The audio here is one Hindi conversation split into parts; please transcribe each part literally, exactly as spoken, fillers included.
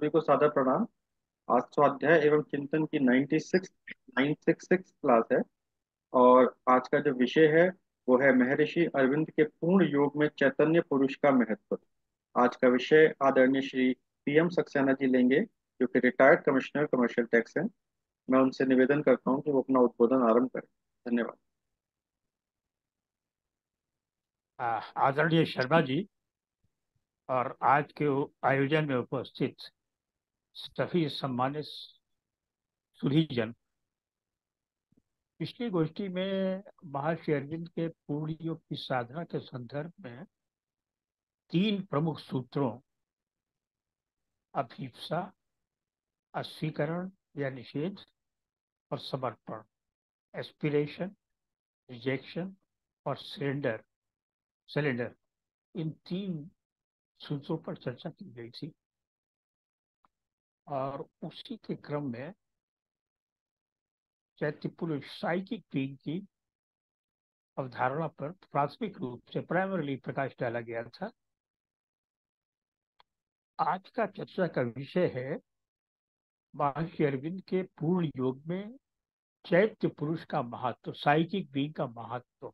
को सादर प्रणाम। आज स्वाध्याय एवं चिंतन की ninety six nine six six class है। और आज का जो विषय है वो है महर्षि अरविंद के पूर्ण योग में चैतन्य पुरुष का महत्व। आज का विषय आदरणीय श्री पी एम सक्सेना जी लेंगे, जो कि रिटायर्ड कमिश्नर कमर्शियल टैक्स हैं। मैं उनसे निवेदन करता हूँ कि वो अपना उद्बोधन आरंभ करें। धन्यवाद। आ, आदरणीय शर्मा जी और आज के आयोजन में उपस्थित सभी सम्मानित सुधीजन, पिछली गोष्ठी में महर्षि अरविंद के पूर्ण योग की साधना के संदर्भ में तीन प्रमुख सूत्रों अभीप्सा, अस्वीकरण या निषेध और समर्पण, एस्पिरेशन, रिजेक्शन और सरेंडर सरेंडर इन तीन सूत्रों पर चर्चा की गई थी। और उसी के क्रम में चैत्य पुरुष साइकिक बीइंग की अवधारणा पर प्राथमिक रूप से प्राइमरली प्रकाश डाला गया था। आज का चर्चा का विषय है महर्षि अरविंद के पूर्ण योग में चैत्य पुरुष का महत्व, साइकिक बीइंग का महत्व।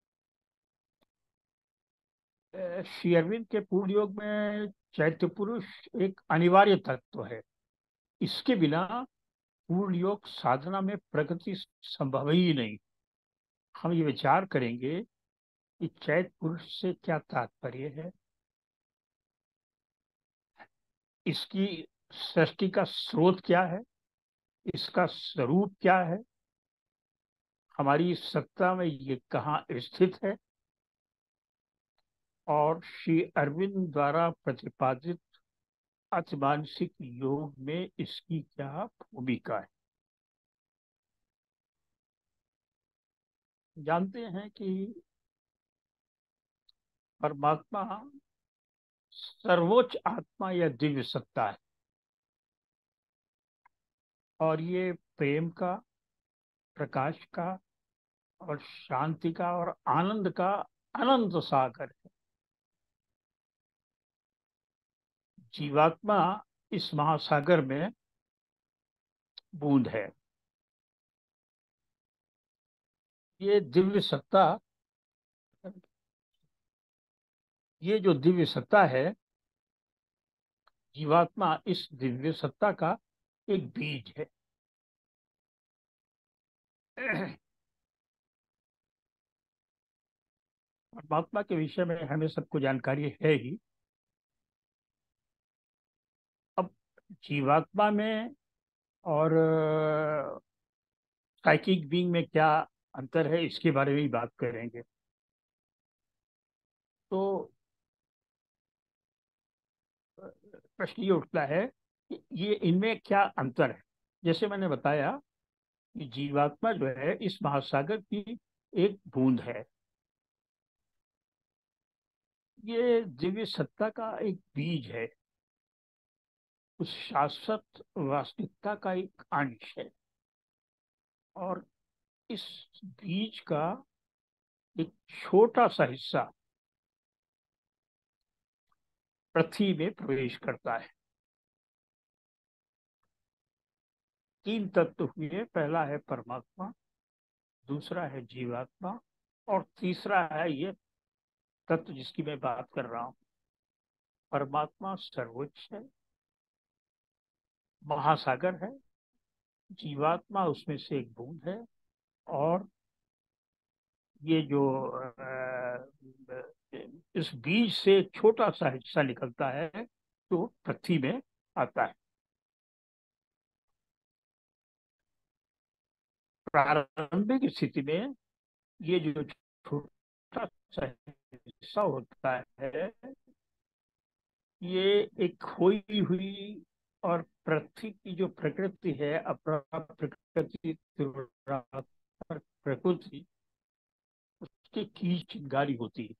श्री अरविंद के पूर्ण योग में चैत्य पुरुष एक अनिवार्य तत्व है। इसके बिना पूर्ण योग साधना में प्रगति संभव ही नहीं। हम ये विचार करेंगे कि चैत्य पुरुष से क्या तात्पर्य है, इसकी सृष्टि का स्रोत क्या है, इसका स्वरूप क्या है, हमारी सत्ता में ये कहाँ स्थित है और श्री अरविंद द्वारा प्रतिपादित अतिमानसिक योग में इसकी क्या भूमिका है। जानते हैं कि परमात्मा सर्वोच्च आत्मा या दिव्य सत्ता है और ये प्रेम का, प्रकाश का और शांति का और आनंद का अनंत सागर है। जीवात्मा इस महासागर में बूंद है। ये दिव्य सत्ता, ये जो दिव्य सत्ता है, जीवात्मा इस दिव्य सत्ता का एक बीज है। परमात्मा के विषय में हमें सबको जानकारी है ही। अब जीवात्मा में और साइकिक बीइंग में क्या अंतर है, इसके बारे में ही बात करेंगे। तो प्रश्न ये उठता है कि ये इनमें क्या अंतर है। जैसे मैंने बताया कि जीवात्मा जो है इस महासागर की एक बूंद है। ये दिव्य सत्ता का एक बीज है, उस शाश्वत वास्तविकता का एक अंश है। और इस बीज का एक छोटा सा हिस्सा पृथ्वी में प्रवेश करता है। तीन तत्व हुए, पहला है परमात्मा, दूसरा है जीवात्मा और तीसरा है ये तत्व जिसकी मैं बात कर रहा हूं। परमात्मा सर्वोच्च है, महासागर है, जीवात्मा उसमें से एक बूंद है और ये जो इस बीज से छोटा सा हिस्सा निकलता है तो पृथ्वी में आता है। प्रारंभिक स्थिति में ये जो छोटा सा हिस्सा होता है, ये एक खोई हुई और पृथ्वी की जो प्रकृति है, अपरा प्रकृति, प्रकृति, उसकी कीच चिंगारी होती है।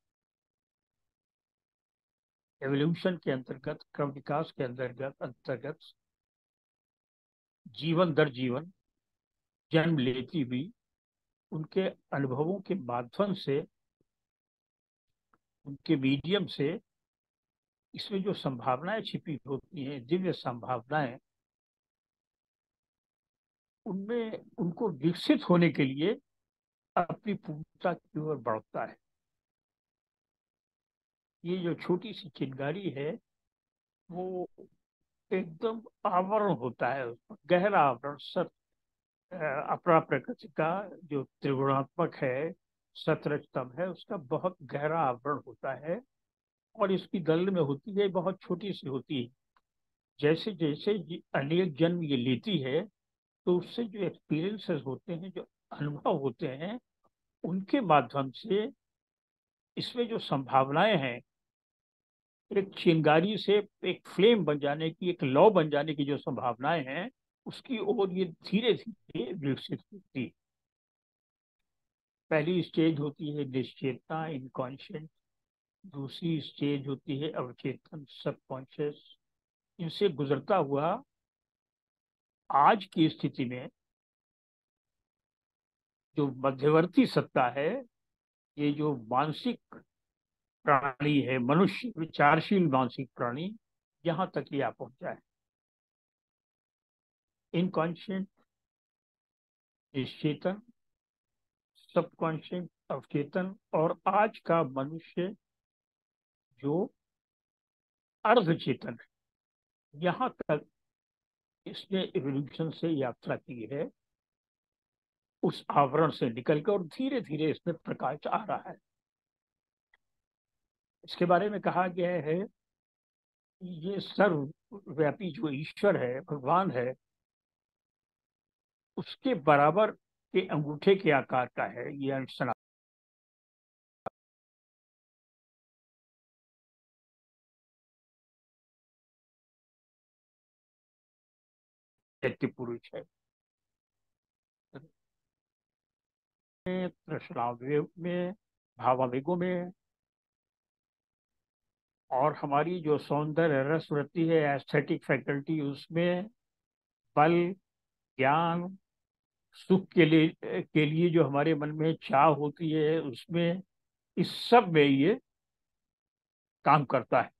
एवोल्यूशन के अंतर्गत, क्रम विकास के अंतर्गत अंतर्गत जीवन दर जीवन जन्म लेती हुई उनके अनुभवों के माध्यम से, उनके मीडियम से इसमें जो संभावनाएं छिपी होती हैं, दिव्य संभावनाएं, उनमें उनको विकसित होने के लिए अपनी पूर्णता की ओर बढ़ता है। ये जो छोटी सी चिंगारी है, वो एकदम आवरण होता है, उसमें गहरा आवरण, सत अ, अपरा प्रकृति का जो त्रिगुणात्मक है, सतरजतम है, उसका बहुत गहरा आवरण होता है। और इसकी दल में होती है, बहुत छोटी सी होती है। जैसे जैसे ये अनेक जन्म ये लेती है, तो उससे जो एक्सपीरियंसेस होते हैं, जो अनुभव होते हैं, उनके माध्यम से इसमें जो संभावनाएं हैं, एक चिंगारी से एक फ्लेम बन जाने की, एक लौ बन जाने की जो संभावनाएं हैं, उसकी ओर ये धीरे धीरे विकसित होती है। पहली स्टेज होती है निश्चेतना, इनकॉन्शियस। दूसरी स्टेज होती है अवचेतन, सबकॉन्शियस। इनसे गुजरता हुआ आज की स्थिति में जो मध्यवर्ती सत्ता है, ये जो मानसिक प्राणी है, मनुष्य विचारशील मानसिक प्राणी, यहाँ तक ये आ पहुंचा है। इनकॉन्शियस, निश्चेतन, सबकॉन्शियस, अवचेतन, और आज का मनुष्य जो अर्ध चेतन है, यहाँ तक इसने इवोल्यूशन से यात्रा की है, उस आवरण से निकल कर, और धीरे धीरे इसमें प्रकाश आ रहा है। इसके बारे में कहा गया है, ये सर्वव्यापी जो ईश्वर है, भगवान है, उसके बराबर के अंगूठे के आकार का है ये सनातन पुरुष है। कृष्णावेग में, भावावेगों में, और हमारी जो सौंदर्य रस वृत्ति है, एस्थेटिक फैकल्टी, उसमें बल, ज्ञान, सुख के लिए के लिए जो हमारे मन में चाह होती है, उसमें, इस सब में ये काम करता है।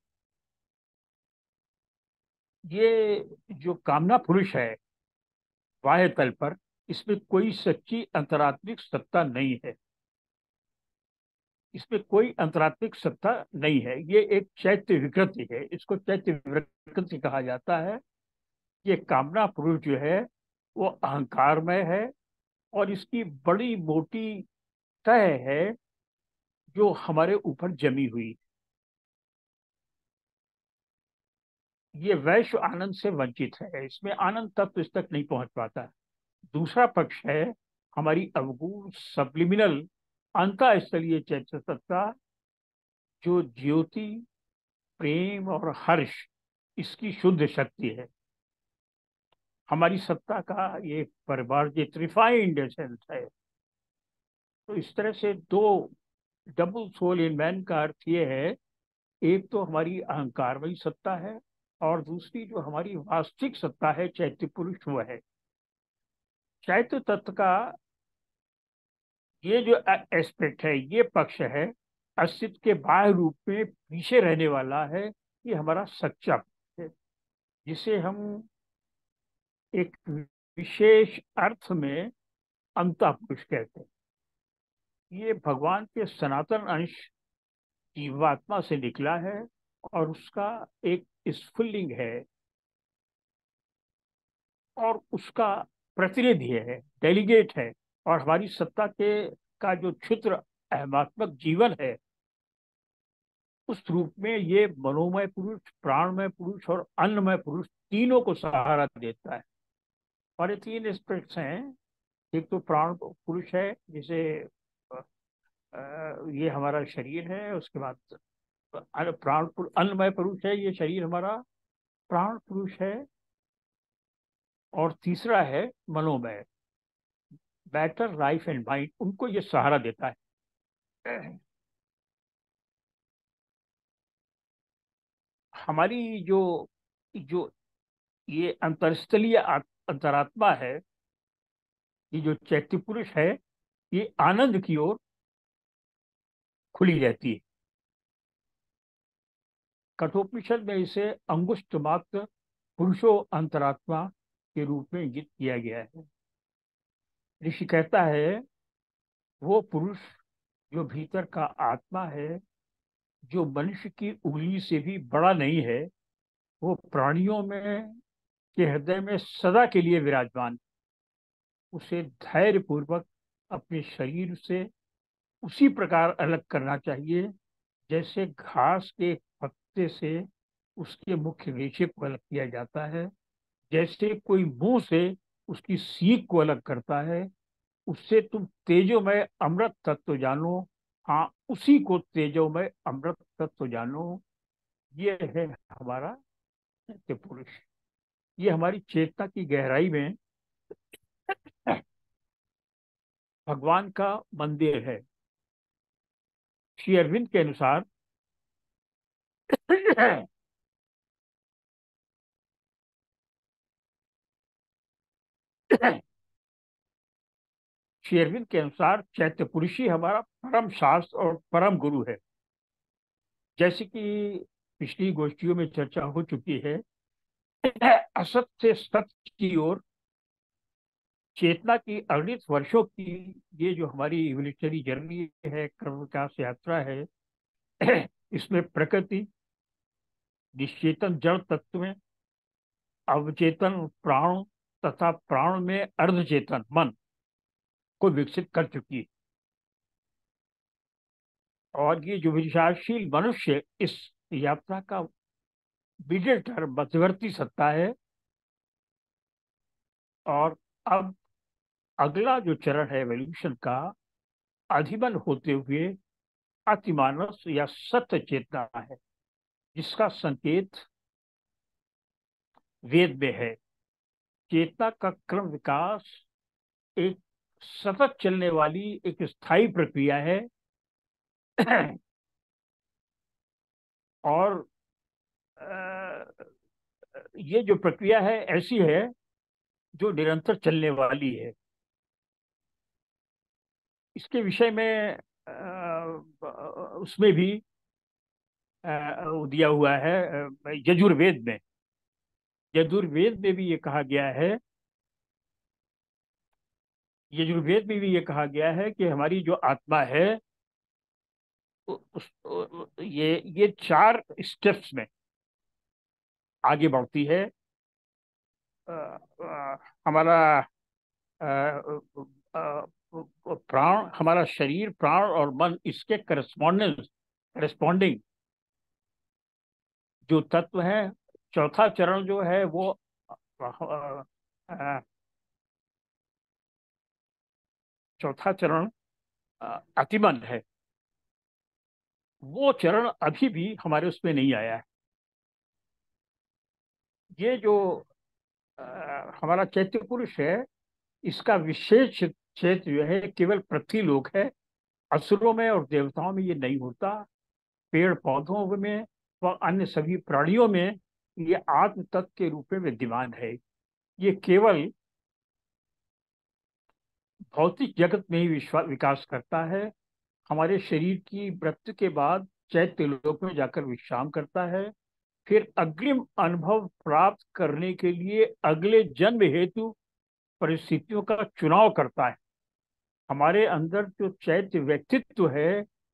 ये जो कामना पुरुष है बाह्य तल पर, इसमें कोई सच्ची अंतरात्मिक सत्ता नहीं है। इसमें कोई अंतरात्मिक सत्ता नहीं है। ये एक चैत्य विकृति है, इसको चैत्य विकृति कहा जाता है। ये कामना पुरुष जो है, वो अहंकारमय है, और इसकी बड़ी मोटी तह है जो हमारे ऊपर जमी हुई। ये वैश्व आनंद से वंचित है, इसमें आनंद तत्व इस तक नहीं पहुंच पाता। दूसरा पक्ष है हमारी अवगुण सब्लिमिनल अंतःस्थलीय चैतन्य सत्ता, जो ज्योति, प्रेम और हर्ष, इसकी शुद्ध शक्ति है। हमारी सत्ता का ये परिमार्जित रिफाइंड एसेंस है। तो इस तरह से दो डबल सोल इन मैन का अर्थ ये है, एक तो हमारी अहंकारमयी सत्ता है, और दूसरी जो हमारी वास्तविक सत्ता है, चैत्य पुरुष, वो है। चैत्य तत्व का ये जो एस्पेक्ट है, ये पक्ष है, अस्तित्व के बाह्य रूप में पीछे रहने वाला है, ये हमारा सच्चा पक्ष है, जिसे हम एक विशेष अर्थ में अंतः पुरुष कहते हैं। ये भगवान के सनातन अंश जीवात्मा से निकला है, और उसका एक स्फुल्लिंग है, और उसका प्रतिनिधि है, डेलीगेट है। और हमारी सत्ता के का जो क्षुद्र अहमात्मक जीवन है, उस रूप में ये मनोमय पुरुष, प्राणमय पुरुष और अन्नमय पुरुष, तीनों को सहारा देता है। और ये तीन एस्पेक्ट्स हैं। एक तो प्राण पुरुष है, जिसे अ, अ, ये हमारा शरीर है। उसके बाद अन्न- प्राण पुर- अन्नमय पुरुष है, ये शरीर हमारा प्राण पुरुष है। और तीसरा है मनोमय, मैटर, लाइफ एंड माइंड, उनको ये सहारा देता है। हमारी जो जो ये अंतरस्थलीय आ- अंतरात्मा है, ये जो चैत्य पुरुष है, ये आनंद की ओर खुली रहती है। कठोपनिषद में इसे अंगुष्ठ मात्र पुरुषो अंतरात्मा के रूप में इंगित किया गया है। ऋषि कहता है वो पुरुष जो भीतर का आत्मा है, जो मनुष्य की उंगली से भी बड़ा नहीं है, वो प्राणियों में के हृदय में सदा के लिए विराजमान। उसे धैर्य पूर्वक अपने शरीर से उसी प्रकार अलग करना चाहिए जैसे घास के पत्ते से उसके मुख्य रेशे को अलग किया जाता है, जैसे कोई मुंह से उसकी सीख को अलग करता है। उससे तुम तेजोमय अमृत तत्व जानो। हाँ, उसी को तेजोमय अमृत तत्व जानो। ये है हमारा सत्य पुरुष। ये हमारी चेतना की गहराई में भगवान का मंदिर है। श्री अरविंद के अनुसार श्री अरविंद के अनुसार चैत्य पुरुष ही हमारा परम शास्त्र और परम गुरु है। जैसे कि पिछली गोष्ठियों में चर्चा हो चुकी है, असत से सत्य की ओर चेतना की अगणित वर्षों की ये जो हमारी इवोल्यूशनरी जर्नी है, कर्म विकास यात्रा है, इसमें प्रकृति, निश्चेतन जड़ तत्व में, अवचेतन प्राण तथा प्राण में अर्धचेतन मन को विकसित कर चुकी है। और ये जो विचारशील मनुष्य इस यात्रा का मीडिएटर, मध्यवर्ती सत्ता है। और अब अगला जो चरण है एवोल्यूशन का, अधिमन होते हुए अतिमानस या सत्य चेतना है, जिसका संकेत वेद में है। चेतना का क्रम विकास एक सतत चलने वाली एक स्थायी प्रक्रिया है। और अ, ये जो प्रक्रिया है ऐसी है जो निरंतर चलने वाली है। इसके विषय में अ, उसमें भी अ, दिया हुआ है अ, यजुर्वेद में। यजुर्वेद में भी ये कहा गया है यजुर्वेद में भी ये कहा गया है कि हमारी जो आत्मा है उ- उस उ- ये ये चार स्टेप्स में आगे बढ़ती है। अ, अ, हमारा अ, अ, प्राण, हमारा शरीर, प्राण और मन, इसके करस्पॉन्डेंस करस्पॉन्डिंग जो तत्व है। चौथा चरण जो है वो अ, अ, चौथा चरण अ, अतिमन है। वो चरण अभी भी हमारे उसमें नहीं आया है। ये जो अ, हमारा चैत्य पुरुष है, इसका विशेष क्षेत्र जो है केवल पृथ्वी लोक है। असुरों में और देवताओं में ये नहीं होता। पेड़ पौधों में व अन्य सभी प्राणियों में ये आत्म तत्व के रूप में विद्यमान है। ये केवल भौतिक जगत में ही विश्वा विकास करता है। हमारे शरीर की मृत्यु के बाद चैत्य लोक में जाकर विश्राम करता है। फिर अग्रिम अनुभव प्राप्त करने के लिए अगले जन्म हेतु परिस्थितियों का चुनाव करता है। हमारे अंदर जो चैत्य व्यक्तित्व है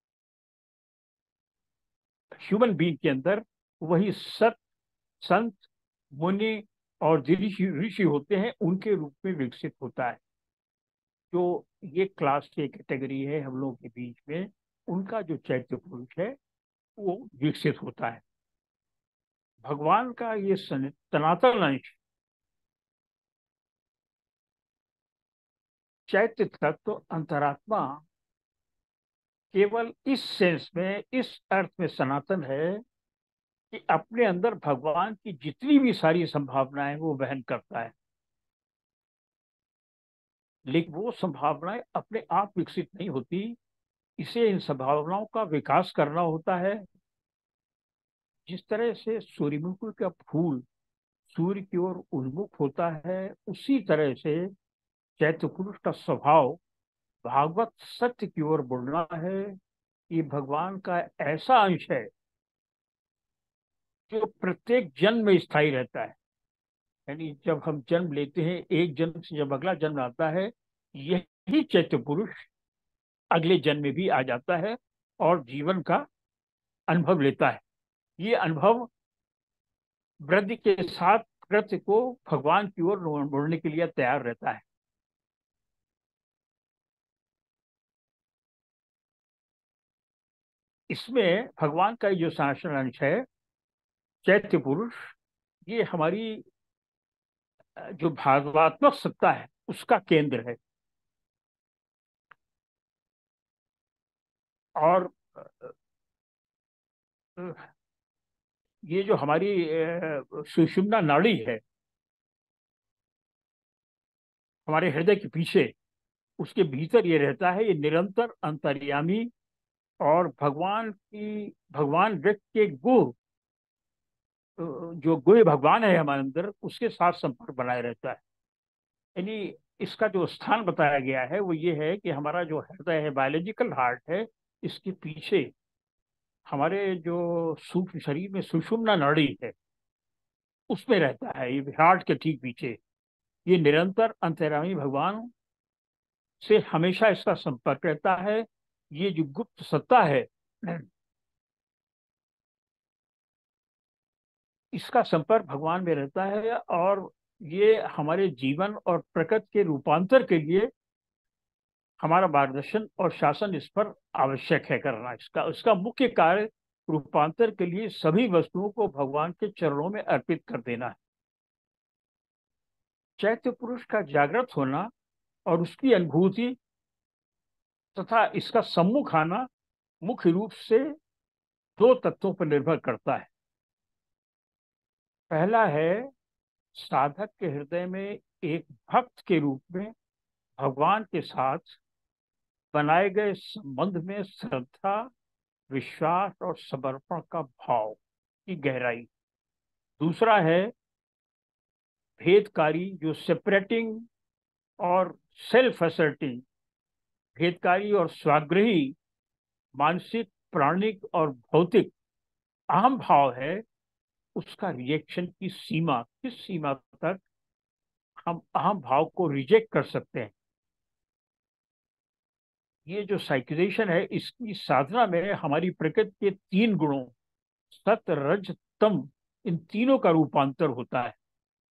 ह्यूमन बीइंग के अंदर, वही सत, संत, मुनि और ऋषि ऋषि होते हैं, उनके रूप में विकसित होता है। जो ये क्लास के कैटेगरी है हम लोगों के बीच में, उनका जो चैत्य पुरुष है वो विकसित होता है। भगवान का ये सनातन अंश चैत्य तत्व अंतरात्मा केवल इस सेंस में, इस अर्थ में सनातन है कि अपने अंदर भगवान की जितनी भी सारी संभावनाएं वो वहन करता है। लेकिन वो संभावनाएं अपने आप विकसित नहीं होती। इसे इन संभावनाओं का विकास करना होता है। जिस तरह से सूर्यमुखी का फूल सूर्य की ओर उन्मुख होता है, उसी तरह से चैत्र पुरुष का स्वभाव भागवत सत्य की ओर बढ़ना है। ये भगवान का ऐसा अंश है जो प्रत्येक जन्म में स्थायी रहता है। यानी जब हम जन्म लेते हैं, एक जन्म से जब अगला जन्म आता है, यही चैत्य पुरुष अगले जन्म में भी आ जाता है और जीवन का अनुभव लेता है। ये अनुभव वृद्धि के साथ कृत्य को भगवान की ओर मोड़ने के लिए तैयार रहता है। इसमें भगवान का जो शासन अंश है, चैत्य पुरुष, ये हमारी जो भावात्मक सत्ता है उसका केंद्र है। और ये जो हमारी सुषुम्ना नाड़ी है हमारे हृदय के पीछे, उसके भीतर ये रहता है, ये निरंतर अंतर्यामी और भगवान की भगवान व्यक्ति के गुह, जो गुह भगवान है हमारे अंदर, उसके साथ संपर्क बनाए रहता है। यानी इसका जो स्थान बताया गया है वो ये है कि हमारा जो हृदय है, बायोलॉजिकल हार्ट है, इसके पीछे हमारे जो सूक्ष्म शरीर में सुषुम्ना नाड़ी है उसमें रहता है, ये हार्ट के ठीक पीछे। ये निरंतर अंतर्यामी भगवान से हमेशा इसका संपर्क रहता है। ये जो गुप्त सत्ता है, इसका संपर्क भगवान में रहता है, और ये हमारे जीवन और प्रकृति के रूपांतर के लिए हमारा मार्गदर्शन और शासन इस पर आवश्यक है करना। इसका इसका मुख्य कार्य रूपांतर के लिए सभी वस्तुओं को भगवान के चरणों में अर्पित कर देना है। चैत्य पुरुष का जागृत होना और उसकी अनुभूति तथा इसका सम्मुख आना मुख्य रूप से दो तत्वों पर निर्भर करता है। पहला है, साधक के हृदय में एक भक्त के रूप में भगवान के साथ बनाए गए संबंध में श्रद्धा, विश्वास और समर्पण का भाव की गहराई। दूसरा है भेदकारी, जो सेपरेटिंग और सेल्फ असर्टिंग, भेदकारी और स्वाग्रही मानसिक, प्राणिक और भौतिक अहम भाव है। उसका रिएक्शन की सीमा, किस सीमा तक हम अहम भाव को रिजेक्ट कर सकते हैं। ये जो साइकिलेशन है, इसकी साधना में हमारी प्रकृति के तीन गुणों, सत, रज, तम, इन तीनों का रूपांतर होता है।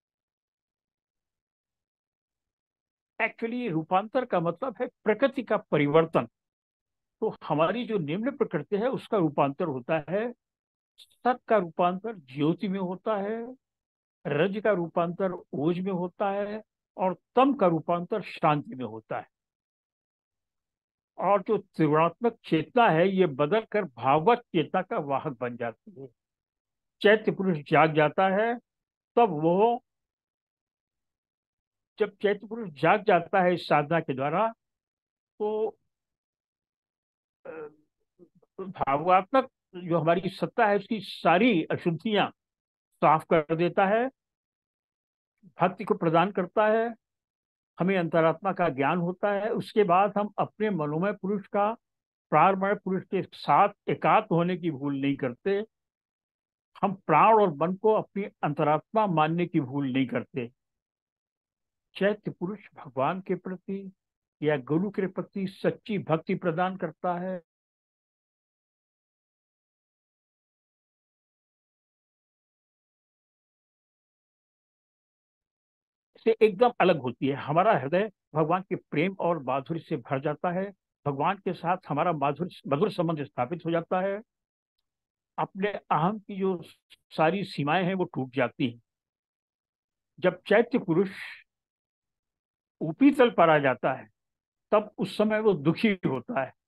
एक्चुअली रूपांतर का मतलब है प्रकृति का परिवर्तन। तो हमारी जो निम्न प्रकृति है उसका रूपांतर होता है, सत का रूपांतर ज्योति में होता है, रज का रूपांतर ओज में होता है, और तम का रूपांतर शांति में होता है। और जो त्रिगुणात्मक चेतना है ये बदल कर भागवत चेतना का वाहक बन जाती है। चैत्य पुरुष जाग जाता है, तब वो जब चैत्य पुरुष जाग जाता है इस साधना के द्वारा, तो भावात्मक जो हमारी सत्ता है उसकी सारी अशुद्धियां साफ कर देता है, भक्ति को प्रदान करता है, हमें अंतरात्मा का ज्ञान होता है। उसके बाद हम अपने मनोमय पुरुष का प्राणमय पुरुष के साथ एकात्म होने की भूल नहीं करते, हम प्राण और मन को अपनी अंतरात्मा मानने की भूल नहीं करते। चैत्य पुरुष भगवान के प्रति या गुरु के प्रति सच्ची भक्ति प्रदान करता है। से एकदम अलग होती है। हमारा हृदय भगवान के प्रेम और माधुर्य से भर जाता है, भगवान के साथ हमारा माधुर मधुर संबंध स्थापित हो जाता है। अपने अहम की जो सारी सीमाएं हैं वो टूट जाती हैं। जब चैत्य पुरुष ऊपरी तल पर आ जाता है तब उस समय वो दुखी होता है।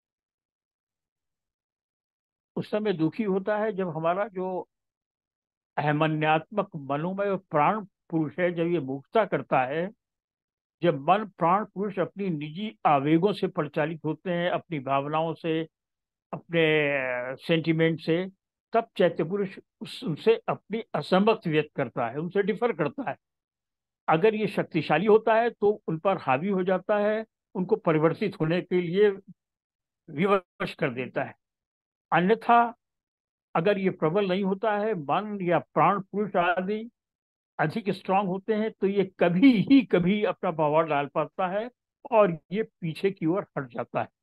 उस समय दुखी होता है जब हमारा जो अहमन्यात्मक मनोमय और प्राण पुरुष है, जब ये मुक्ता करता है, जब मन प्राण पुरुष अपनी निजी आवेगों से परिचालित होते हैं, अपनी भावनाओं से, अपने सेंटिमेंट से, तब चैत्य पुरुष उस- उनसे अपनी असहमति व्यक्त करता है, उनसे डिफर करता है। अगर ये शक्तिशाली होता है तो उन पर हावी हो जाता है, उनको परिवर्तित होने के लिए विवश कर देता है। अन्यथा अगर ये प्रबल नहीं होता है, मन या प्राण पुरुष आदि अधिक स्ट्रांग होते हैं, तो ये कभी ही कभी अपना प्रभाव डाल पाता है और ये पीछे की ओर हट जाता है।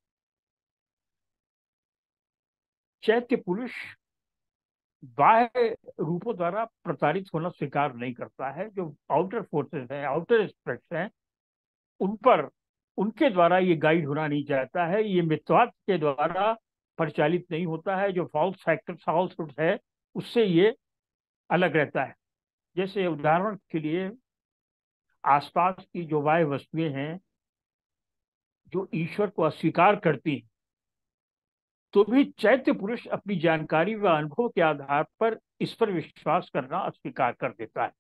चैत्य पुरुष बाह्य रूपों द्वारा प्रताड़ित होना स्वीकार नहीं करता है। जो आउटर फोर्सेस हैं, आउटर एस्पेक्ट्स हैं, उन पर उनके द्वारा ये गाइड होना नहीं चाहता है। ये मिथ्यात्व के द्वारा परिचालित नहीं होता है। जो फॉल्स फैक्टर फॉल्स है, उससे ये अलग रहता है। जैसे उदाहरण के लिए, आसपास की जो बाह्य वस्तुएं हैं जो ईश्वर को अस्वीकार करती हैं, तो भी चैत्य पुरुष अपनी जानकारी व अनुभव के आधार पर इस पर विश्वास करना अस्वीकार कर देता है।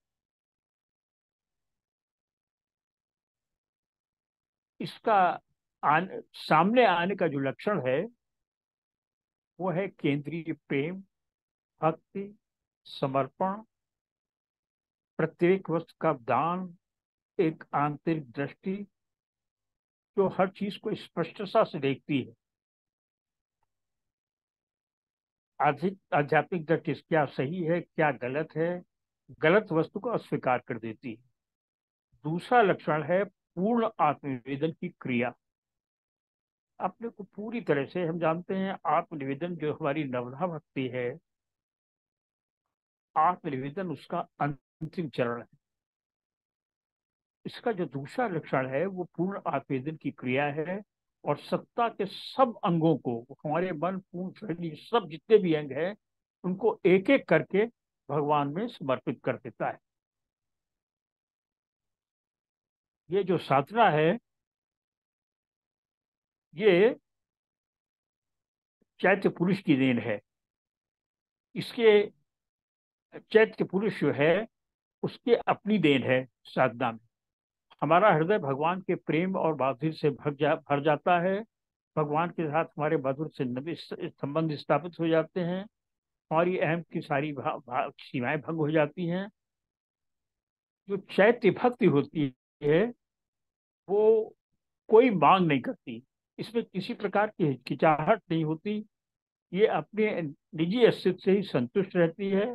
इसका आन, सामने आने का जो लक्षण है वो है केंद्रीय प्रेम, भक्ति, समर्पण, प्रत्येक वस्तु का दान, एक आंतरिक दृष्टि जो हर चीज को स्पष्टता से देखती है। आधिक आध्यात्मिक दृष्टि क्या सही है, क्या गलत है, गलत वस्तु को अस्वीकार कर देती है। दूसरा लक्षण है पूर्ण आत्मनिवेदन की क्रिया। अपने को पूरी तरह से, हम जानते हैं आत्मनिवेदन जो हमारी नवधा भक्ति है, आत्मनिवेदन उसका अंतिम चरण है। इसका जो दूसरा लक्षण है वो पूर्ण आत्मनिवेदन की क्रिया है और सत्ता के सब अंगों को, हमारे मन, पूर्ण शरीर, सब जितने भी अंग हैं, उनको एक एक करके भगवान में समर्पित कर देता है। ये जो साधना है, ये चैत्य पुरुष की देन है। इसके चैत्य पुरुष जो है उसके अपनी देन है साधना में। हमारा हृदय भगवान के प्रेम और माधुर्य से भर जा भर जाता है। भगवान के साथ हमारे मधुर से नबी संबंध स्थापित हो जाते हैं। हमारी अहम की सारी भा, भा, सीमाएं भंग हो जाती हैं। जो चैत्य भक्ति होती है वो कोई मांग नहीं करती, इसमें किसी प्रकार की हिचकिचाहट नहीं होती। ये अपने निजी अस्तित्व से ही संतुष्ट रहती है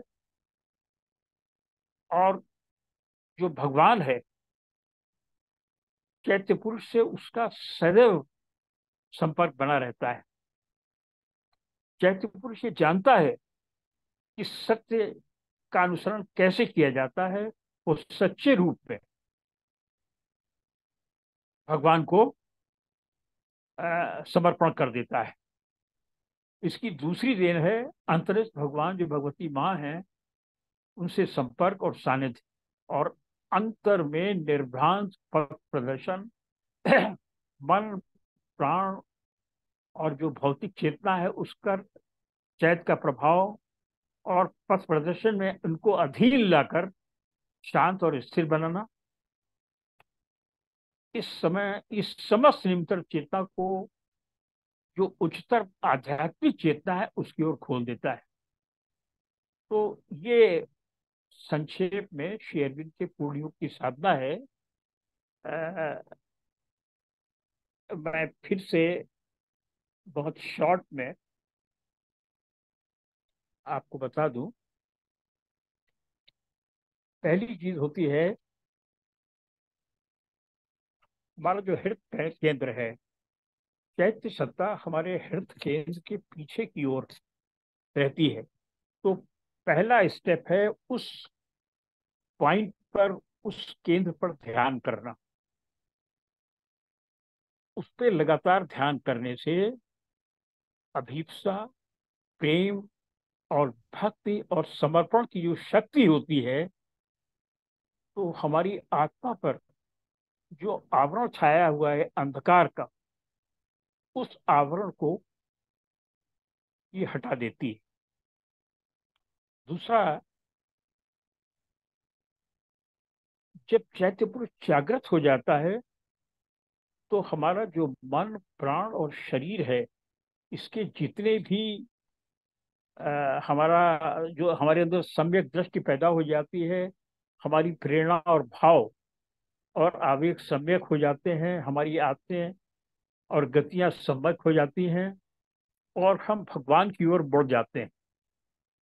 और जो भगवान है, चैत्य पुरुष से उसका सदैव संपर्क बना रहता है। चैत्य पुरुष ये जानता है कि सत्य का अनुसरण कैसे किया जाता है। वो सच्चे रूप में भगवान को अ, समर्पण कर देता है। इसकी दूसरी देन है अंतरिक्ष भगवान जो भगवती माँ है, उनसे संपर्क और सानिध्य और अंतर में निर्भ्रांत पथ प्रदर्शन। मन, प्राण और जो भौतिक चेतना है उसका चैत का प्रभाव और पथ प्रदर्शन में उनको अधीन लाकर शांत और स्थिर बनाना। इस समय इस समस्त निरंतर चेतना को जो उच्चतर आध्यात्मिक चेतना है उसकी ओर खोल देता है। तो ये संक्षेप में श्री अरविंद के पूर्ण योग की साधना है। अ, मैं फिर से बहुत शॉर्ट में आपको बता दूं। पहली चीज होती है, हमारा जो हृदय केंद्र है, चैत्य सत्ता हमारे हृदय केंद्र के पीछे की ओर रहती है। तो पहला स्टेप है उस पॉइंट पर, उस केंद्र पर ध्यान करना। उस पर लगातार ध्यान करने से अभीप्सा, प्रेम और भक्ति और समर्पण की जो शक्ति होती है, तो हमारी आत्मा पर जो आवरण छाया हुआ है अंधकार का, उस आवरण को ये हटा देती है। दूसरा, जब चैत्य पुरुष जागृत हो जाता है तो हमारा जो मन, प्राण और शरीर है, इसके जितने भी आ, हमारा जो हमारे अंदर सम्यक दृष्टि पैदा हो जाती है, हमारी प्रेरणा और भाव और आवेग सम्यक हो जाते हैं, हमारी आदतें और गतियां सम्यक हो जाती हैं और हम भगवान की ओर बढ़ जाते हैं।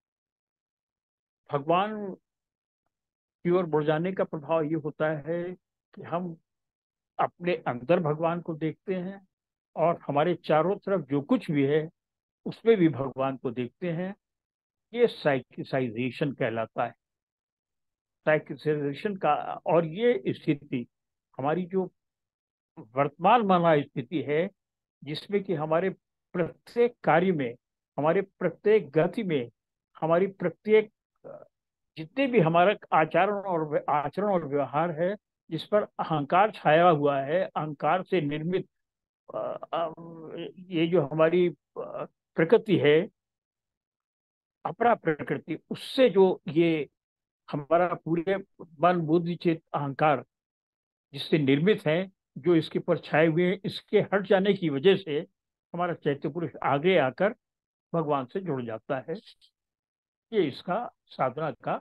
भगवान की ओर बढ़ जाने का प्रभाव ये होता है कि हम अपने अंदर भगवान को देखते हैं और हमारे चारों तरफ जो कुछ भी है उसमें भी भगवान को देखते हैं। ये साइकिसाइजेशन कहलाता है। साइकिसाइजेशन का, और ये स्थिति हमारी जो वर्तमान मानव स्थिति है, जिसमें कि हमारे प्रत्येक कार्य में, हमारे प्रत्येक गति में, हमारी प्रत्येक अ, जितने भी हमारा आचरण और आचरण और व्यवहार है, जिस पर अहंकार छाया हुआ है, अहंकार से निर्मित अ, अ, ये जो हमारी अ, प्रकृति है, अपरा प्रकृति, उससे जो ये हमारा पूरे मन बुद्धि चित्त अहंकार जिससे निर्मित है, जो इसके पर छाए हुए हैं, इसके हट जाने की वजह से हमारा चैत्य पुरुष आगे आकर भगवान से जुड़ जाता है। ये इसका साधना का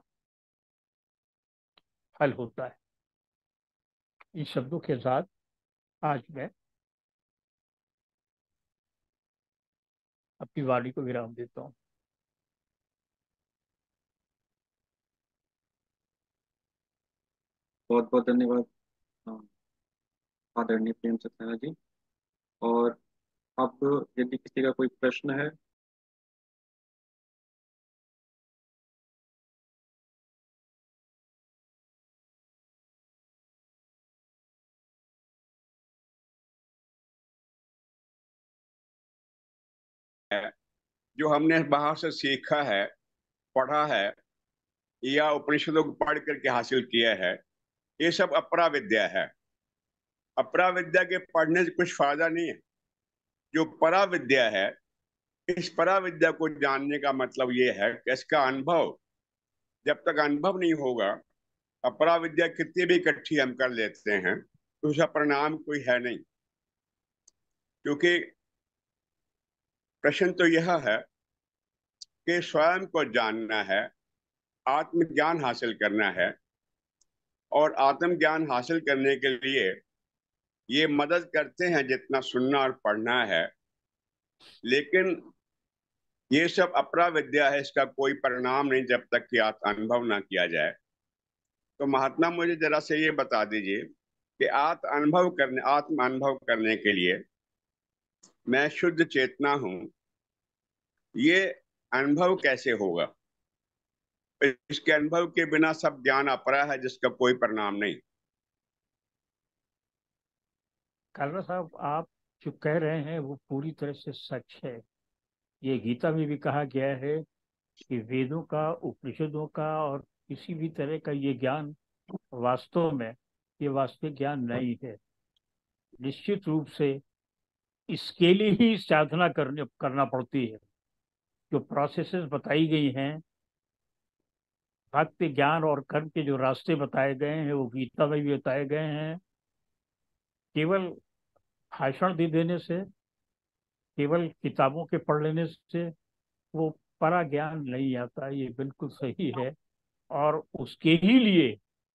हल होता है। इन शब्दों के साथ आज मैं अपनी वाणी को विराम देता हूँ। बहुत बहुत धन्यवाद अ, आदरणीय प्रेम सक्सेना जी। और अब यदि किसी का कोई प्रश्न है। है जो हमने बाहर से सीखा है, पढ़ा है, या उपनिषदों को पढ़ करके हासिल किया है, ये सब अपरा विद्या है। अपरा विद्या के पढ़ने से कुछ फायदा नहीं है। जो परा विद्या है, इस परा विद्या को जानने का मतलब ये है कि इसका अनुभव, जब तक अनुभव नहीं होगा, अपरा विद्या कितनी भी इकट्ठी हम कर लेते हैं तो उसका परिणाम कोई है नहीं। क्योंकि प्रश्न तो यह है कि स्वयं को जानना है, आत्मज्ञान हासिल करना है, और आत्मज्ञान हासिल करने के लिए ये मदद करते हैं जितना सुनना और पढ़ना है। लेकिन ये सब अपरा विद्या है, इसका कोई परिणाम नहीं जब तक कि आप अनुभव ना किया जाए। तो महात्मा, मुझे जरा से ये बता दीजिए कि आत्म अनुभव करने आत्म अनुभव करने के लिए मैं शुद्ध चेतना हूँ, ये अनुभव कैसे होगा? इसके अनुभव के बिना सब ज्ञान अपरा है जिसका कोई परिणाम नहीं। कालरा साहब, आप जो कह रहे हैं वो पूरी तरह से सच है। ये गीता में भी कहा गया है कि वेदों का, उपनिषदों का और किसी भी तरह का ये ज्ञान वास्तव में ये वास्तविक ज्ञान नहीं है। निश्चित रूप से इसके लिए ही साधना करने करना पड़ती है। जो प्रोसेसेस बताई गई हैं, भक्ति ज्ञान और कर्म के जो रास्ते बताए गए हैं, वो गीता में भी बताए गए हैं। केवल भाषण दे देने से, केवल किताबों के पढ़ लेने से वो परा ज्ञान नहीं आता, ये बिल्कुल सही है। और उसके ही लिए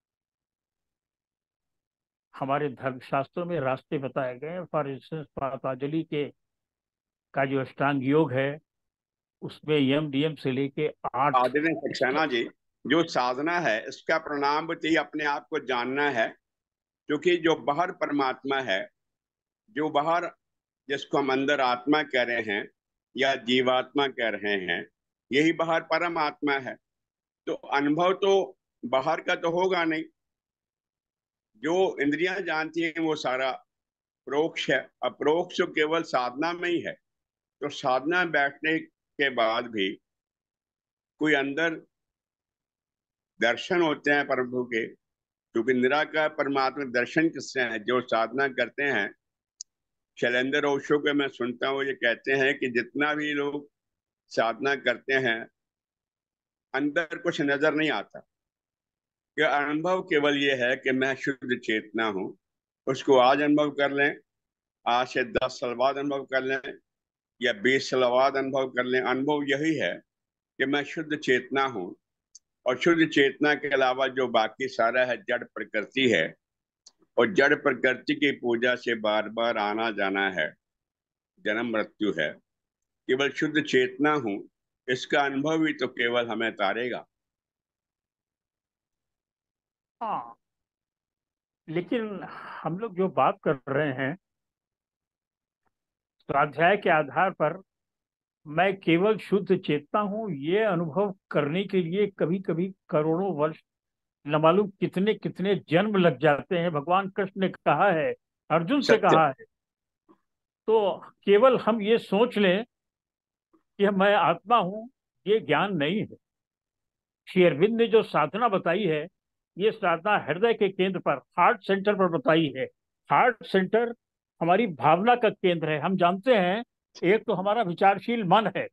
हमारे धर्मशास्त्रों में रास्ते बताए गए हैं। फॉर इंस्टेंस पतंजलि के का जो अष्टांग योग है, उसमें यम नियम से लेके आठ आदरणीय सक्सेना जी, जो साधना है इसका परिणाम भी अपने आप को जानना है। क्योंकि जो बाहर परमात्मा है, जो बाहर, जिसको हम अंदर आत्मा कह रहे हैं या जीवात्मा कह रहे हैं, यही बाहर परमात्मा है। तो अनुभव तो बाहर का तो होगा नहीं। जो इंद्रियां जानती हैं वो सारा प्रोक्ष है। अप्रोक्ष तो केवल साधना में ही है। तो साधना बैठने के बाद भी कोई अंदर दर्शन होते हैं प्रभु के। क्योंकि निराकार परमात्मा दर्शन किससे है? जो साधना करते हैं। शैलेंद्र ओशो के मैं सुनता हूँ, ये कहते हैं कि जितना भी लोग साधना करते हैं, अंदर कुछ नजर नहीं आता। कि अनुभव केवल ये है कि मैं शुद्ध चेतना हूँ। उसको आज अनुभव कर लें, आज से दस साल बाद अनुभव कर लें, या बीस साल बाद अनुभव कर लें, अनुभव यही है कि मैं शुद्ध चेतना हूँ। और शुद्ध चेतना के अलावा जो बाकी सारा है जड़ प्रकृति है। और जड़ प्रकृति की पूजा से बार बार आना जाना है, जन्म मृत्यु है। केवल शुद्ध चेतना हूँ, इसका अनुभव ही तो केवल हमें तारेगा। हाँ, लेकिन हम लोग जो बात कर रहे हैं स्वाध्याय के आधार पर, मैं केवल शुद्ध चेतना हूँ, ये अनुभव करने के लिए कभी कभी करोड़ों वर्ष, न मालूम कितने कितने जन्म लग जाते हैं। भगवान कृष्ण ने कहा है, अर्जुन से सत्य। कहा है। तो केवल हम ये सोच लें कि मैं आत्मा हूँ, ये ज्ञान नहीं है। श्री अरविंद ने जो साधना बताई है, ये साधना हृदय के केंद्र पर, हार्ट सेंटर पर बताई है। हार्ट सेंटर हमारी भावना का केंद्र है। हम जानते हैं, एक तो हमारा विचारशील मन है।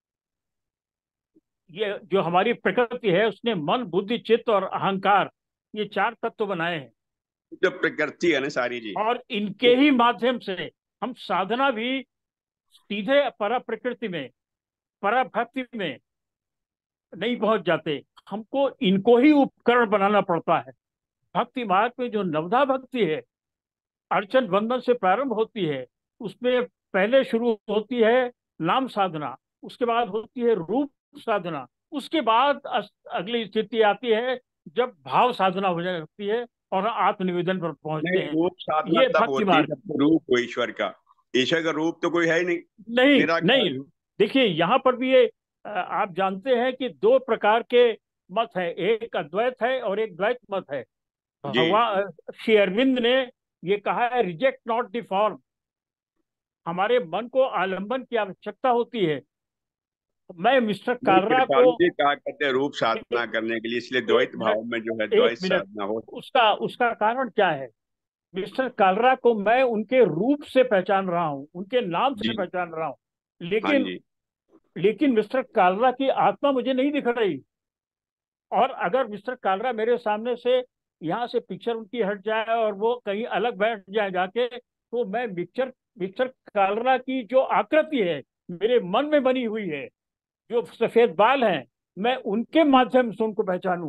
ये जो हमारी प्रकृति है, उसने मन, बुद्धि, चित्त और अहंकार, ये चार तत्व बनाए हैं। जो प्रकृति है ना सारी जी, और इनके ही माध्यम से हम साधना भी सीधे पर प्रकृति में, पर भक्ति में नहीं पहुंच जाते। हमको इनको ही उपकरण बनाना पड़ता है। भक्ति मार्ग में जो नवधा भक्ति है, अर्चन वंदन से प्रारंभ होती है, उसमें पहले शुरू होती है नाम साधना, उसके बाद होती है रूप साधना, उसके बाद अगली स्थिति आती है जब भाव साधना हो जाती है और आत्मनिवेदन पर पहुंचते नहीं हैं। रूप साधना ये तब भक्ति होती है मार्ग। जब तो रूप हो ईश्वर का। ईश्वर का रूप तो कोई है ही नहीं, नहीं निराकार। नहीं, देखिए यहाँ पर भी ये अ, आप जानते हैं कि दो प्रकार के मत है, एक अद्वैत है और एक द्वैत मत है। जी भगवान श्री अरविंद ने ये कहा है, रिजेक्ट नॉट द फॉर्म। हमारे मन को आलंबन की आवश्यकता होती है। मैं मिस्टर नहीं, कालरा को, कृपालु जी कहा करते हैं रूप एक, साधना करने के लिए, इसलिए एक द्वैत मिनट भाव में जो है एक द्वैत मिनट साधना हो। उसका उसका कारण क्या है? मिस्टर कालरा को मैं उनके रूप से पहचान रहा हूँ, उनके नाम से जी पहचान रहा हूँ, हाँ लेकिन जी। लेकिन मिस्टर कालरा की आत्मा मुझे नहीं दिख रही। और अगर मिस्टर कालरा मेरे सामने से, यहाँ से पिक्चर उनकी हट जाए और वो कहीं अलग बैठ जाए जाके, तो मैं मिक्सर मिस्टर कालरा की जो आकृति है मेरे मन में बनी हुई है, जो सफेद बाल हैं, मैं उनके माध्यम से उनको पहचानूं।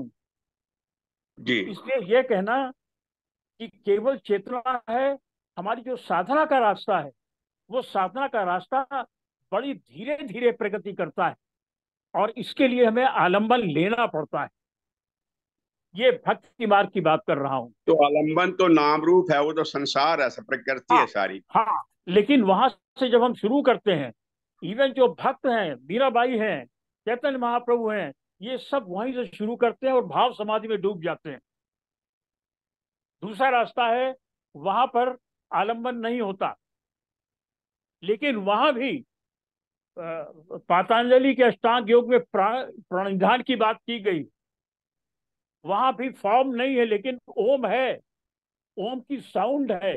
जी इसलिए यह कहना कि केवल चेतना है, हमारी जो साधना का रास्ता है, वो साधना का रास्ता बड़ी धीरे धीरे प्रगति करता है और इसके लिए हमें आलंबन लेना पड़ता है। ये भक्ति मार्ग की बात कर रहा हूं। तो आलंबन तो नाम रूप है, वो तो संसार है, सब प्रकृति हाँ है सारी। हाँ, लेकिन वहां से जब हम शुरू करते हैं, इवन जो भक्त हैं, मीराबाई हैं, चैतन्य महाप्रभु हैं, ये सब वहीं से शुरू करते हैं और भाव समाधि में डूब जाते हैं। दूसरा रास्ता है, वहां पर आलंबन नहीं होता, लेकिन वहां भी अ, पातंजलि के अष्टांग योग में प्रा- प्रणिधान की बात की गई। वहां भी फॉर्म नहीं है, लेकिन ओम है, ओम की साउंड है।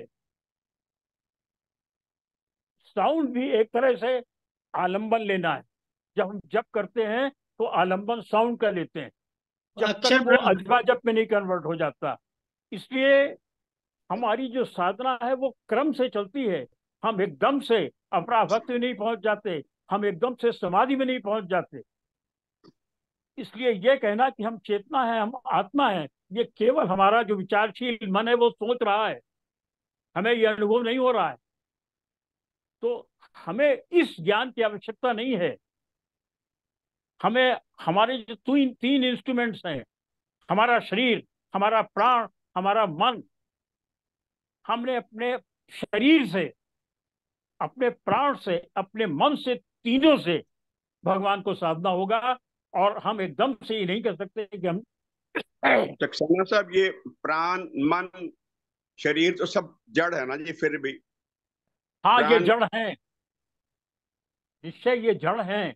साउंड भी एक तरह से आलंबन लेना है। जब हम जप करते हैं तो आलंबन साउंड का लेते हैं, जब तक अक्षर वो ब्रह्म। अजवा जप में नहीं कन्वर्ट हो जाता। इसलिए हमारी जो साधना है वो क्रम से चलती है। हम एकदम से अपराभक्ति में नहीं पहुंच जाते, हम एकदम से समाधि में नहीं पहुंच जाते। इसलिए यह कहना कि हम चेतना है, हम आत्मा है, ये केवल हमारा जो विचारशील मन है वो सोच रहा है, हमें यह अनुभव नहीं हो रहा है। तो हमें इस ज्ञान की आवश्यकता नहीं है। हमें हमारे जो तीन तीन इंस्ट्रूमेंट्स हैं, हमारा शरीर, हमारा प्राण, हमारा मन, हमने अपने शरीर से, अपने प्राण से, अपने मन से, तीनों से भगवान को साधना होगा। और हम एकदम से ये नहीं कर सकते कि हम सक्सेना साहब, ये प्राण मन शरीर तो सब जड़ है ना जी, फिर भी हाँ, ये प्राण। जड़ हैं, निश्चय ये जड़ हैं,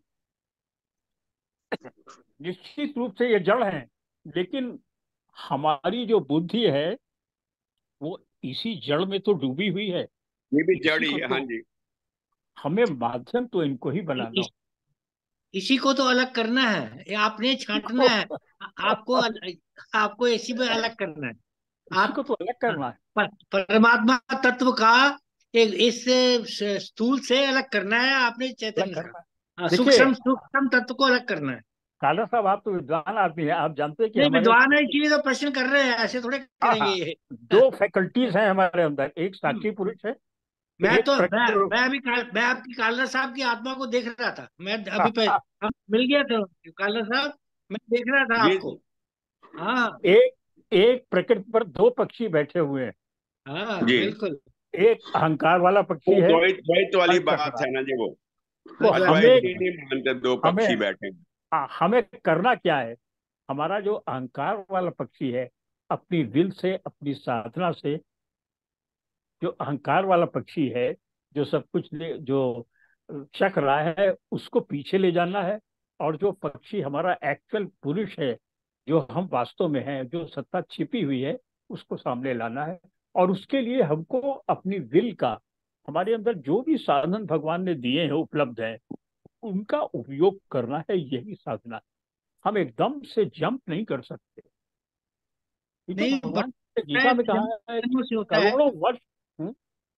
निश्चित रूप से ये जड़ हैं। लेकिन हमारी जो बुद्धि है वो इसी जड़ में तो डूबी हुई है। ये भी जड़ इसी ही को है, हाँ तो जी। हमें माध्यम तो इनको ही बनाना इस, इसी को तो अलग करना है, ये आपने छांटना है। आ- आपको हो। अल- आपको इसी में अलग करना है। इसी आप को तो अलग करना है। पर, परमात्मा तत्व का एक इस स्थूल से अलग करना है, आपने अलग चैतन्य करना है। का देखिए सूक्ष्म सूक्ष्म तत्व को अलग करना है। कालर साहब, आप तो विद्वान आदमी हैं, आप जानते हैं कि नहीं, हमारे, विद्वान है इसीलिए तो प्रश्न कर रहे हैं, ऐसे थोड़े हाँ हाँ, करेंगे। दो फैकल्टीज हैं हमारे अंदर, एक हम्म, साक्षी पुरुष है, मैं एक तो मैं प्रज्ञ। मैं अभी काल, मैं आपकी कालर साहब की आत्मा को देख रहा था। मैं अभी पे हम मिल गया था कालर साहब, मैं देख रहा था जी आपको। हाँ। एक एक प्रकृति पर दो पक्षी बैठे हुए हैं। हाँ जी बिल्कुल। एक अहंकार वाला पक्षी वो है, द्वैत द्वैत वाली फल चढ़ बात रहा है है। ना जी, वो तो बस बस हमें अद्वैत ही नहीं मानते, दो हमें पक्षी बैठे हैं। हाँ, हमें करना क्या है? हमारा जो अहंकार वाला पक्षी है, अपनी दिल से, अपनी साधना से, जो अहंकार वाला पक्षी है, जो सब कुछ ले, जो चख रहा है, उसको पीछे ले जाना है। और जो पक्षी हमारा एक्चुअल पुरुष है, जो हम वास्तव में हैं, जो सत्ता छिपी हुई है, उसको सामने लाना है। और उसके लिए हमको अपनी विल का, हमारे अंदर जो भी साधन भगवान ने दिए हैं, उपलब्ध है, उनका उपयोग करना है। यही साधना है। हम एकदम से जंप नहीं कर सकते। ये तो नहीं भगवान ने पता है, गीता में कहा है कि जन्मों से होता है। करोड़ों वर्ष। हम्म,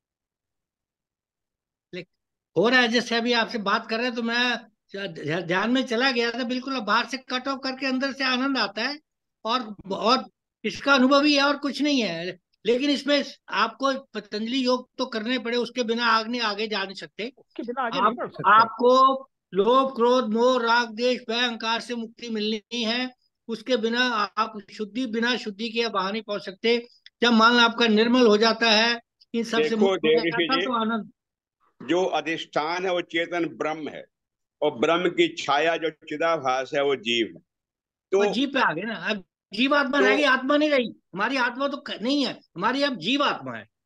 लेकिन हो रहा है, जैसे अभी आपसे बात कर रहे हैं तो मैं ध्या- ध्यान में चला गया था बिल्कुल। अब बाहर से कट ऑफ करके अंदर से आनंद आता है। और और इसका अनुभव ही है और कुछ नहीं है। लेकिन इसमें आपको पतंजलि योग तो करने पड़े, उसके बिना आगे आगे जा नहीं सकते। उसके बिना आगे नहीं आप बढ़ सकते। आपको लोभ क्रोध मोह राग देश भय अहंकार से मुक्ति मिलनी है। उसके बिना आप शुद्धि, बिना शुद्धि के आप वहां नहीं पहुंच सकते। जब मान आपका निर्मल हो जाता है, इन सब से देखो मुक्त हो देवऋषि जाता है, जी, तो आनंद। जो अधिष्ठान है वो चेतन ब्रह्म है, और ब्रह्म की छाया जो चिदाभास है वो जीव है। और तो जीव पे आ गए ना। अब जीव आत्मा तो रहेगी, आत्मा नहीं रही। हमारी आत्मा तो क- नहीं है, हमारी अब जीव आत्मा है।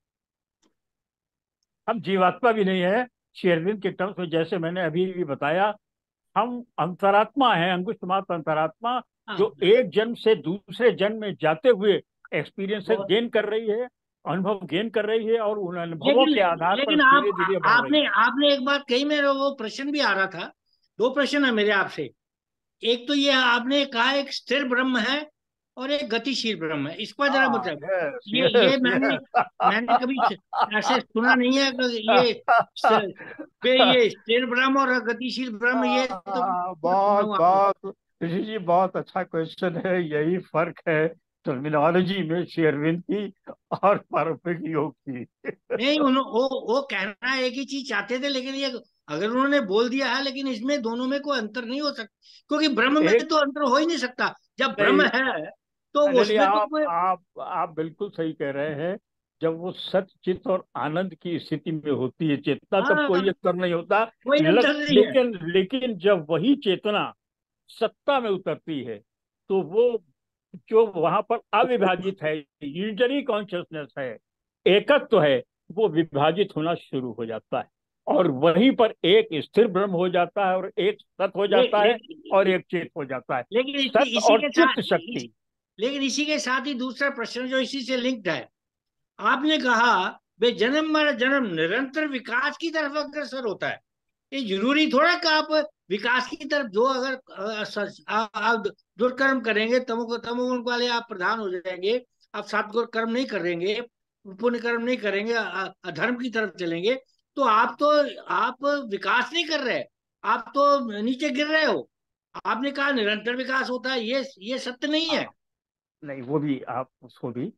हम जीवात्मा भी नहीं है। श्री अरविंद के टर्म्स में, जैसे मैंने अभी भी बताया, हम अंतरात्मा है, अंगुष्ठ मात्र अंतरात्मा, हाँ जो एक जन्म से दूसरे जन्म में जाते हुए एक्सपीरियंसेस बहुत। गेन कर रही है, अनुभव गेन कर रही है, और उन अनुभवों लेकिन के आधार पर लेकिन आप धीरे आ, धीरे बढ़ रही आपने है। आपने एक बात कही, मेरा वो प्रश्न भी आ रहा था। दो प्रश्न है मेरे आपसे। एक तो ये आपने कहा एक स्थिर ब्रह्म है और एक गतिशील ब्रह्म है। इस पर जरा हाँ, मतलब, यस ये ये यस मैंने मैंने कभी ऐसे सुना नहीं है कि ये स- बे ये स्थिर ब्रह्म और गतिशील ब्रह्म, ये तो सुना बहुत हूं आपको। बहुत ऋषि जी, बहुत अच्छा क्वेश्चन है। यही फर्क है टर्मिनोलॉजी में श्री अरविंद की और पारंपरिक योग की। नहीं, उन्हों, वो वो कहना एक ही चीज चाहते थे, लेकिन ये अगर उन्होंने बोल दिया है, लेकिन इसमें दोनों में कोई अंतर नहीं हो सकता, क्योंकि ब्रह्म में एक तो अंतर हो ही नहीं सकता। जब ब्रह्म नहीं, है तो नहीं, उसमें तो आप कोई। आप आप बिल्कुल सही कह रहे हैं। जब वो सत्य चित और आनंद की स्थिति में होती है चेतना, तब हाँ, कोई अंतर नहीं होता। कोई लग, अंतर नहीं है। लेकिन लेकिन जब वही चेतना सत्ता में उतरती है, तो वो जो वहां पर अविभाजित है, यूनिटरी कॉन्शियसनेस है, एकत्व है, वो विभाजित होना शुरू हो जाता है। और वहीं पर एक स्थिर ब्रह्म हो जाता है, और एक सत हो ले, जाता ले, है, और एक चेत हो जाता है। लेकिन इसी सत इसी और के साथ चित्त इस, शक्ति। लेकिन इसी के साथ ही दूसरा प्रश्न जो इसी से लिंक्ड है। आपने कहा वे जन्म मर जन्म निरंतर विकास की तरफ अग्रसर होता है। ये जरूरी थोड़ा कि आप विकास की तरफ, जो अगर अ, स- आ- आप दुष्कर्म करेंगे, तमो तमोगुण वाले आप प्रधान हो जाएंगे, आप सत्गुण कर्म नहीं करेंगे, पुण्य कर्म नहीं करेंगे, अ- अधर्म की तरफ चलेंगे, तो आप तो आप विकास नहीं कर रहे, आप तो नीचे गिर रहे हो। आपने कहा निरंतर विकास होता है, ये ये सत्य नहीं है। हाँ, नहीं, वो भी आप उसको भी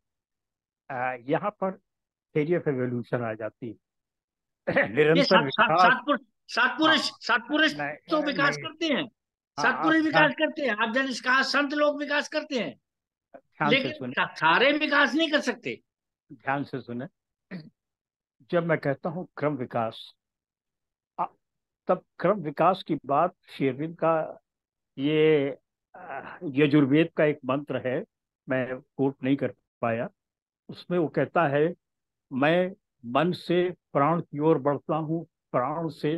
आ, यहाँ पर थेरी ऑफ एवोल्यूशन आ जाती है। ये निरंतर सात सात विकास। सात पुरुष सात पुरुष हाँ, सात पुरुष तो नहीं विकास नहीं। करते हैं। हाँ, सात आप पुरुष ध्यान विकास करते हैं, आप जब इसका संत लोग विकास करते हैं। ध्यान से लेकिन सुने, सा- सारे विकास नहीं कर सकते। ध्यान से सुने। जब मैं कहता हूँ क्रम विकास, आ, तब क्रम विकास की बात शेरविन का ये आ, यजुर्वेद का एक मंत्र है, मैं कोट नहीं कर पाया। उसमें वो कहता है, मैं मन से प्राण की ओर बढ़ता हूँ, प्राण से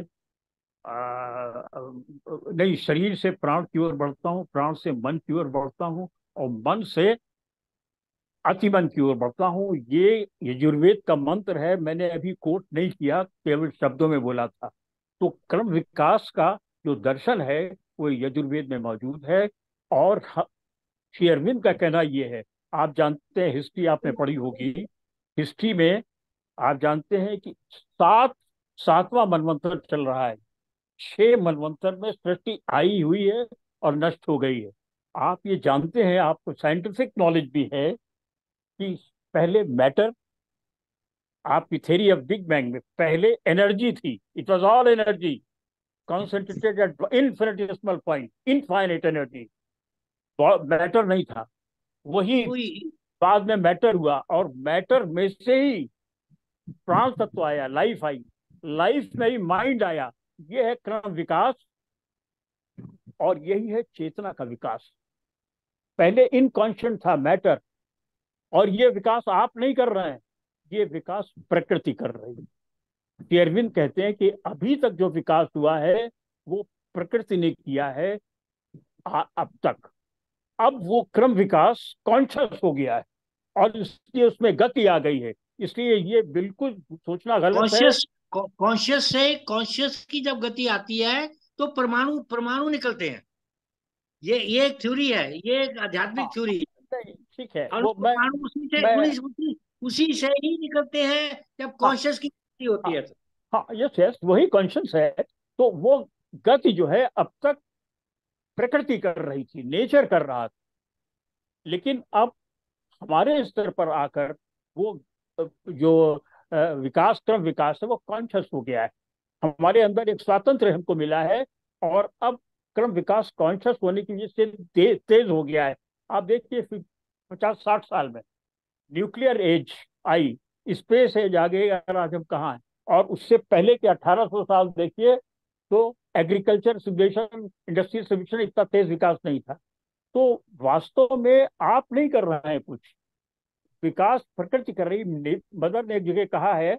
आ, नहीं, शरीर से प्राण की ओर बढ़ता हूँ, प्राण से मन की ओर बढ़ता हूँ, और मन से अति मन की ओर बढ़ता हूँ। ये यजुर्वेद का मंत्र है। मैंने अभी कोट नहीं किया, केवल शब्दों में बोला था। तो क्रम विकास का जो दर्शन है, वो यजुर्वेद में मौजूद है। और श्री अरविंद का कहना ये है, आप जानते हैं, हिस्ट्री आपने पढ़ी होगी, हिस्ट्री में आप जानते हैं कि सात सातवां मनवंतर चल रहा है। छह मनवंतर में सृष्टि आई हुई है और नष्ट हो गई है। आप ये जानते हैं, आपको साइंटिफिक नॉलेज भी है कि पहले मैटर, आपकी थ्योरी ऑफ बिग बैंग में पहले एनर्जी थी, it was all energy concentrated at infinitesimal point, infinite energy. Matter नहीं था। वही कोई बाद में मैटर हुआ, और मैटर में से ही प्राण तत्व आया, लाइफ आई, लाइफ में ही माइंड आया। ये है क्रम विकास, और यही है चेतना का विकास। पहले इनकॉन्शियंट था मैटर, और ये विकास आप नहीं कर रहे हैं, ये विकास प्रकृति कर रही है। श्री अरविंद कहते हैं कि अभी तक जो विकास हुआ है वो प्रकृति ने किया है आ, अब तक। अब वो क्रम विकास कॉन्शियस हो गया है, और इसलिए उसमें गति आ गई है। इसलिए ये बिल्कुल सोचना गलत है। कॉन्शियस कॉन्शियस से कॉन्शियस की जब गति आती है तो परमाणु परमाणु निकलते हैं। ये ये एक थ्योरी है, ये एक आध्यात्मिक हाँ, थ्योरी है। नहीं, ठीक है, और वो मैं परमाणु उसी से मैं उसी उसी उसी से ही निकलते हैं जब हाँ कॉन्शियस की गति होती हाँ है तो। हाँ, यस यस, वही कॉन्शियस है। तो वो गति जो है अब तक प्रकृति कर रही थी, नेचर कर रहा था, लेकिन अब हमारे स्तर पर आकर वो अ, जो अ, विकास, क्रम विकास है, वो कॉन्शियस हो गया है। हमारे अंदर एक स्वातंत्र हमको मिला है, और अब क्रम विकास कॉन्शियस होने की वजह से ते, तेज हो गया है। आप देखिए पचास साठ साल में न्यूक्लियर एज आई, स्पेस एज आ गई, अगर आज हम कहाँ हैं। और उससे पहले के अठारह सौ साल देखिए तो एग्रीकल्चर सिविलाइजेशन, इंडस्ट्रियल सिविलाइजेशन इतना तेज विकास नहीं था। तो वास्तव में आप नहीं कर रहे हैं कुछ, विकास प्रकृति कर रही। मदर ने एक जगह कहा है,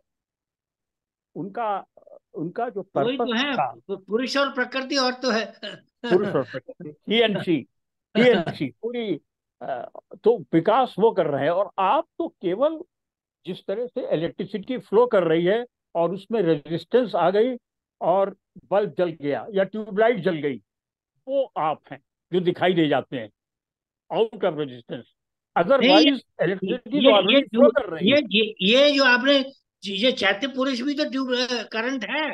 उनका उनका जो वही पर्पस तो है, था, पुरुष और प्रकृति, और तो है। पुरुष और प्रकृति, he and she, he and she पूरी। अ, तो विकास वो कर रहे हैं, और आप तो केवल जिस तरह से इलेक्ट्रिसिटी फ्लो कर रही है और उसमें रेजिस्टेंस आ गई और बल्ब जल गया या ट्यूबलाइट जल गई, वो आप हैं जो दिखाई दे जाते हैं आउट ऑफ रेजिस्टेंस। नहीं, अदरवाइज ये इलेक्ट्रिसिटी तो ये ये ऑलरेडी फ्लो ट्यूब कर रही ये है। ये ये जो आपने, ये चैत्य पुरुष भी तो ट्यूब करंट है,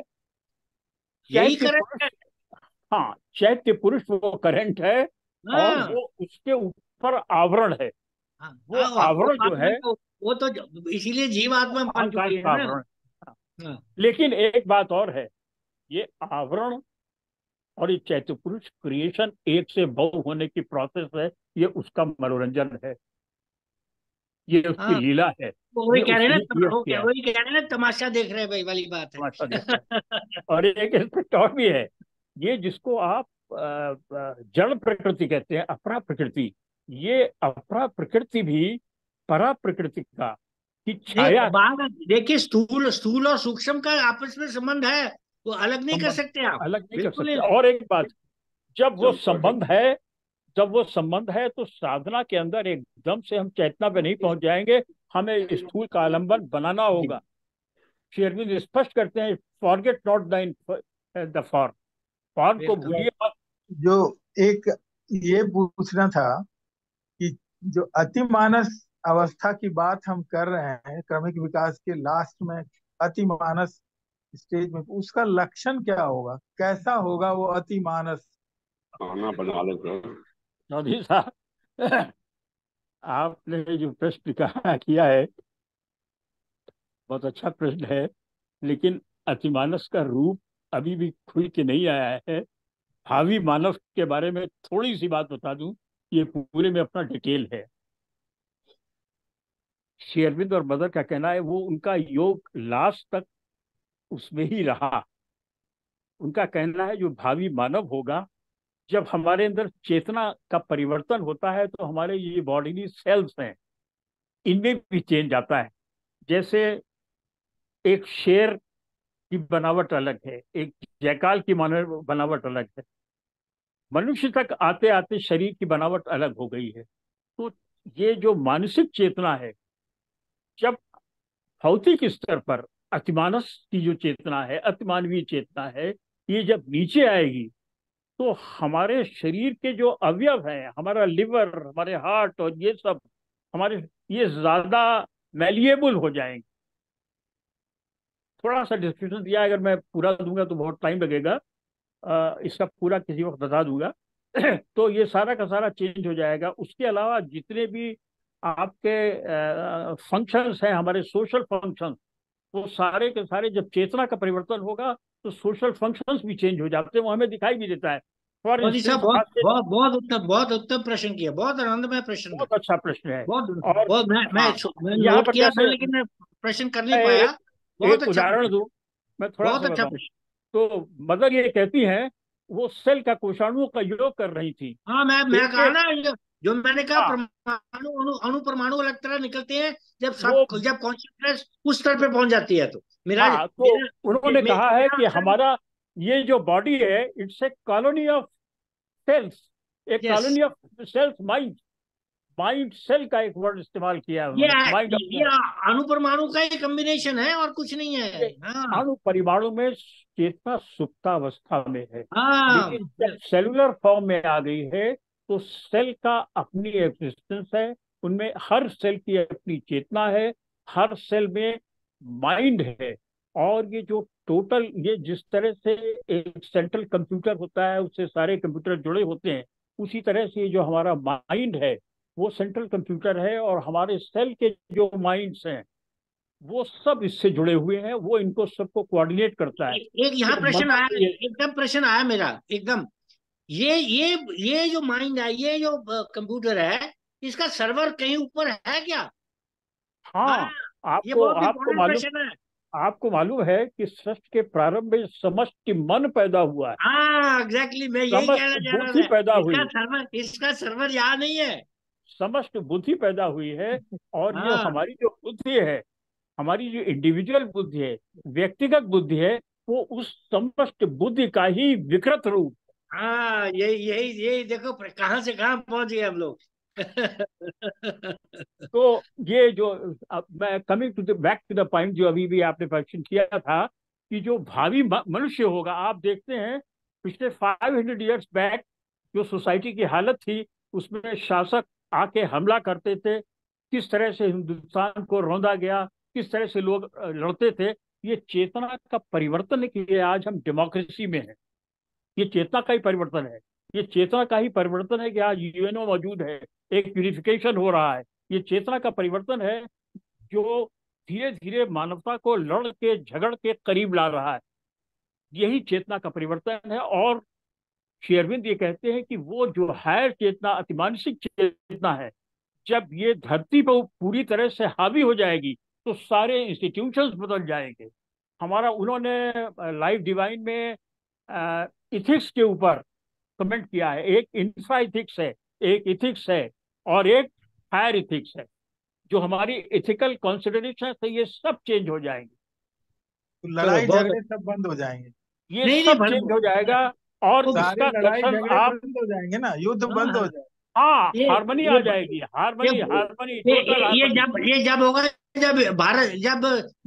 यही चैत्य करंट पुरुष, है। हाँ, चैत्य पुरुष वो करंट है, और हाँ वो उसके ऊपर आवरण है। हाँ वो हाँ, वो वो आवरण बात जो मैं है तो, वो तो इसीलिए जीवात्मा बन अहंकार चुकी है का ना। आवरण है। हाँ। लेकिन एक बात और है, ये आवरण और ये चैत्य पुरुष क्रिएशन एक से बहु होने की प्रोसेस है। ये उसका मनोरंजन है, ये उसकी हाँ, लीला है, वो वही ये कह रहे हैं उसने ना, तम- क्रिएट वो क्या किया है। वही कह रहे हैं ना, तमाशा देख रहे हैं भाई वाली बात है। तमाशा देख रहे हैं। और एक एस्पेक्ट और भी है, ये जिसको आप अ, अ, जड़ प्रकृति कहते हैं, अपरा प्रकृति, ये अपरा प्रकृति भी परा प्रकृति का की नहीं, छाया बात देखिए, स्थूल स्थूल और सूक्ष्म का आपस में संबंध है, वो अलग नहीं कर संबंध सकते आप। अलग नहीं कर बिल्कुल सकते। नहीं। और एक बात, जब वो संपर्क संबंध है, जब वो संबंध है तो साधना के अंदर एकदम से हम चेतना पे नहीं पहुंच जाएंगे, हमें स्थूल का आलंबन बनाना होगा। श्री अरविंद स्पष्ट करते हैं, forget not the the form, form को बिल्कुल। भूलिए मत। जो एक ये पूछना था कि जो अतिमानस अवस्था की बात हम कर रहे हैं, क्रमिक विकास के लास्ट में अतिमानस स्टेज में, उसका लक्षण क्या होगा, कैसा होगा वो अतिमानस? खाना बना लेते हैं। चौधरी साहब, आपने जो प्रश्न कहा किया है, बहुत अच्छा प्रश्न है, लेकिन अतिमानस का रूप अभी भी खुल के नहीं आया है। भावी मानव के बारे में थोड़ी सी बात बता दूं, ये पूरे में अपना डिटेल है। श्री अरविंद और मदर का कहना है, वो उनका योग लास्ट तक उसमें ही रहा। उनका कहना है जो भावी मानव होगा, जब हमारे अंदर चेतना का परिवर्तन होता है तो हमारे ये बॉडीली सेल्स हैं, इनमें भी चेंज आता है। जैसे एक शेर की बनावट अलग है, एक जयकाल की मानव बनावट अलग है, मनुष्य तक आते आते शरीर की बनावट अलग हो गई है। तो ये जो मानसिक चेतना है, जब भौतिक स्तर पर अतिमानस की जो चेतना है, अतिमानवीय चेतना है, ये जब नीचे आएगी तो हमारे शरीर के जो अवयव हैं, हमारा लिवर, हमारे हार्ट और ये सब हमारे, ये ज्यादा मैलिएबल हो जाएंगे। थोड़ा सा डिस्क्रिप्शन दिया, अगर मैं पूरा दूंगा तो बहुत टाइम लगेगा, अ, इसका पूरा किसी वक्त बता दूंगा। तो ये सारा का सारा चेंज हो जाएगा। उसके अलावा जितने भी आपके फंक्शंस हैं, हमारे सोशल फंक्शंस, वो सारे के सारे, जब चेतना का परिवर्तन होगा तो सोशल फंक्शंस भी चेंज हो जाते हैं, वो हमें दिखाई भी देता है। फॉर मोदी साहब इंस्टेंस बहुत आज से बहुत बहुत उत्तम बहुत उत्तम प्रश्न किया, बहुत आनंदमय प्रश्न था। बहुत अच्छा प्रश्न है। बहुत और बहुत मैं मैं, हाँ, मैं यहाँ नोट पर किया था जैसे लेकिन मैं प्रश्न कर नहीं मैं पाया। एक बहुत एक अच्छा उदाहरण प्रश्न, दूं, मैं थोड़ा बहुत सा अच्छा बताऊं। प्रश्न। तो मदर ये कहती हैं, वो सेल का कोषाणुओं का योग कर रही थी। हाँ, मैं मैं एक कहा एक ना, जो, जो मैंने कहा, हाँ, परमाणु अणु अणु परमाणु अलग तरह निकलते हैं जब सब वो जब कॉन्शियसनेस उस स्तर पे पहुंच जाती है। तो मेरा हाँ, तो मेरा उन्होंने मे, कहा है मेरा कि आंसर। हमारा ये जो बॉडी है, it's a colony of cells, एक yes, colony of cells mind. Mind cell का एक वर्ड इस्तेमाल किया है ये उन्होंने, माइंड ऑफ ये अणु परमाणु का ही कॉम्बिनेशन है और कुछ नहीं है। ये हाँ, अणु परिमाणु में चेतना सुप्तावस्था में है, हाँ, लेकिन जब सेलुलर फॉर्म में आ गई है तो सेल का अपनी एग्जिस्टेंस है, उनमें हर सेल की अपनी चेतना है, हर सेल में माइंड है। और ये जो टोटल, ये जिस तरह से एक सेंट्रल कंप्यूटर होता है, उससे सारे कंप्यूटर जुड़े होते हैं, उसी तरह से जो हमारा माइंड है वो सेंट्रल कंप्यूटर है, और हमारे सेल के जो माइंड्स हैं वो सब इससे जुड़े हुए हैं, वो इनको सबको कोऑर्डिनेट करता है। ए, एक यहाँ तो प्रश्न मदर आया, ये एकदम प्रश्न आया मेरा एकदम। ये ये ये जो माइंड है, ये जो कंप्यूटर है, इसका सर्वर कहीं ऊपर है क्या? हाँ, हाँ, ये आपको बहुत आपको इंपॉर्टेंट मालूम प्रश्न है। आपको मालूम है कि सृष्टि के प्रारंभ में समष्टि मन पैदा हुआ है, हाँ, एग्जैक्टली, मैं यही कहना समस्त चाह रहा बुद्धि था। पैदा इसका हुई, सर्वर इसका सर्वर यहाँ नहीं है। समस्त बुद्धि पैदा हुई है। और ये हाँ, हमारी जो बुद्धि है, हमारी जो इंडिविजुअल बुद्धि है, व्यक्तिगत बुद्धि है, वो उस समस्त बुद्धि का ही विकृत रूप। हाँ, यही यही यही देखो, कहाँ से कहाँ पहुंच गए हम लोग। तो ये जो, अब मैं coming to the back to the point जो अभी भी आपने क्वेश्चन किया था, कि जो भावी म- मनुष्य होगा, आप देखते हैं पिछले फाइव हंड्रेड ईयर्स बैक जो सोसाइटी की हालत थी, उसमें शासक आके हमला करते थे, किस तरह से हिंदुस्तान को रौंदा गया, किस तरह से लोग अ, लड़ते थे। ये चेतना का परिवर्तन है कि आज हम डेमोक्रेसी में हैं। ये चेतना का ही परिवर्तन है, ये चेतना का ही परिवर्तन है कि आज यूएनओ मौजूद है, एक यूनिफिकेशन हो रहा है। ये चेतना का परिवर्तन है जो धीरे धीरे मानवता को लड़ के झगड़ के करीब ला रहा है। यही चेतना का परिवर्तन है। और श्री अरविंद ये कहते हैं कि वो जो हायर चेतना, अतिमानसिक चेतना है, जब ये धरती पर पूरी तरह से हावी हो जाएगी तो सारे इंस्टीट्यूशंस बदल जाएंगे। हमारा उन्होंने लाइफ डिवाइन में इथिक्स के ऊपर कमेंट किया है, एक इंफ्रा इथिक्स है, एक इथिक्स है, और एक हायर इथिक्स है। जो हमारी इथिकल कॉन्सिडरेशन है, ये सब चेंज हो जाएंगे, तो चलो, लड़ाई बहुत। झगड़े सब बंद हो जाएंगे। ये नहीं नहीं, सब भर चेंज हो जाएगा। और वो सारी इसका लड़ाई दर्शन झगड़े आप, बंद हो जाएंगे ना, युद्ध हाँ, बंद हो हाँ, जाएगा। हाँ, ये हारमोनी ये आ जाएगी, ये हारमोनी, हारमोनी, ये टोटल ये हारमोनी। जब ये जब होगा, जब भारत जब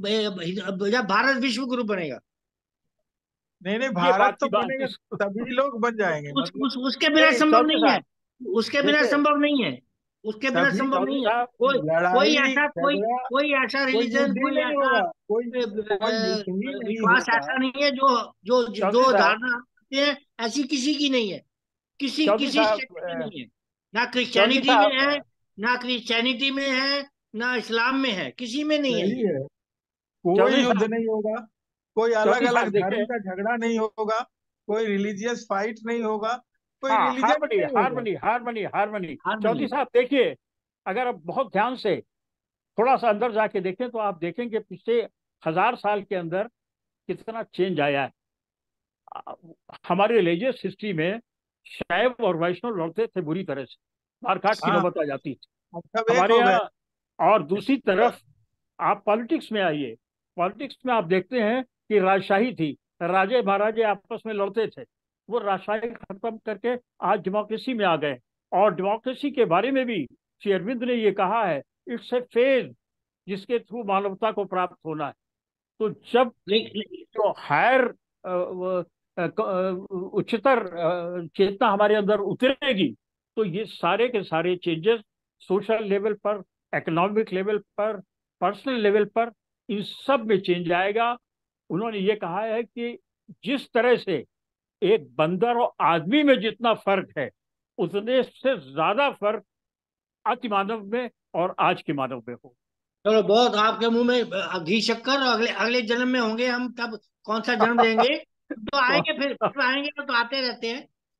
जब भारत विश्व गुरु बनेगा। नहीं नहीं, ये भारत बात तो की बात बनेगा, इस, सभी लोग बन जाएंगे, उस, मतलब उस उसके बिना नहीं संभव चौधरी नहीं है। साहब, उसके बिना देखिए संभव नहीं है। उसके बिना सभी। संभव चौधरी नहीं है। साहब, कोई कोई लड़ाई ऐसा कोई झगड़ा, कोई ऐसा कोई रिलीजन, युद्ध ही कोई नहीं ऐसा होगा, कोई अ, कोई युद्ध ही अ, नहीं विश्वास होगा। ऐसा नहीं है जो जो चौधरी जो साहब, धारणा रखते हैं, ऐसी किसी की नहीं है। किसी चौधरी किसी साहब, सेक्ट में अ, नहीं है। ना चौधरी क्रिश्चियनिटी में साहब, है, ना क्रिश्चियनिटी में है, ना इस्लाम में है, किसी में नहीं है सही ये। है, कोई चौधरी युद्ध साहब, नहीं होगा, कोई अलग चौधरी अलग साहब धर्म देखिए, का झगड़ा नहीं होगा, कोई रिलीजियस फाइट नहीं होगा, कोई हाँ, रिलीजन ही हारमोनी, नहीं होगा। Harmony, harmony, harmony. Harmony. Chaudhary साहब देखिए, अगर आप बहुत ध्यान से थोड़ा सा अंदर जाके देखें तो आप देखेंगे पिछले हजार साल के अंदर कितना चेंज आया है। आ, हमारी रिलीजियस हिस्ट्री में शैव और वैष्णव लड़ते थे बुरी तरह से, मारकाट की हाँ, नौबत आ जाती थी अब सब एक हमारे हो गए। यहाँ। और दूसरी तरफ आप पॉलिटिक्स में आइए, पॉलिटिक्स में आप देखते हैं कि राजशाही थी, राजे महाराजे आपस में लड़ते थे, वो राजशाही खत्म करके आज डेमोक्रेसी में आ गए। और डेमोक्रेसी के बारे में भी श्री अरविंद ने ये कहा है, इट्स ए फेज जिसके थ्रू मानवता को प्राप्त होना है। तो जब लेकिन जो हायर उच्चतर अ, चेतना हमारे अंदर उतरेगी तो ये सारे के सारे चेंजेस सोशल लेवल पर, इकोनॉमिक लेवल पर, पर्सनल लेवल पर, इन सब में चेंज आएगा। उन्होंने ये कहा है कि जिस तरह से एक बंदर और आदमी में जितना फर्क है, उतने से ज्यादा फर्क अति मानव में और आज के मानव में हो। चलो, बहुत आपके मुंह में अ, घी शक्कर, और अगले अगले जन्म में होंगे हम, तब कौन सा जन्म लेंगे? तो आएंगे, फिर फिर आएंगे, तो आते रहते हैं।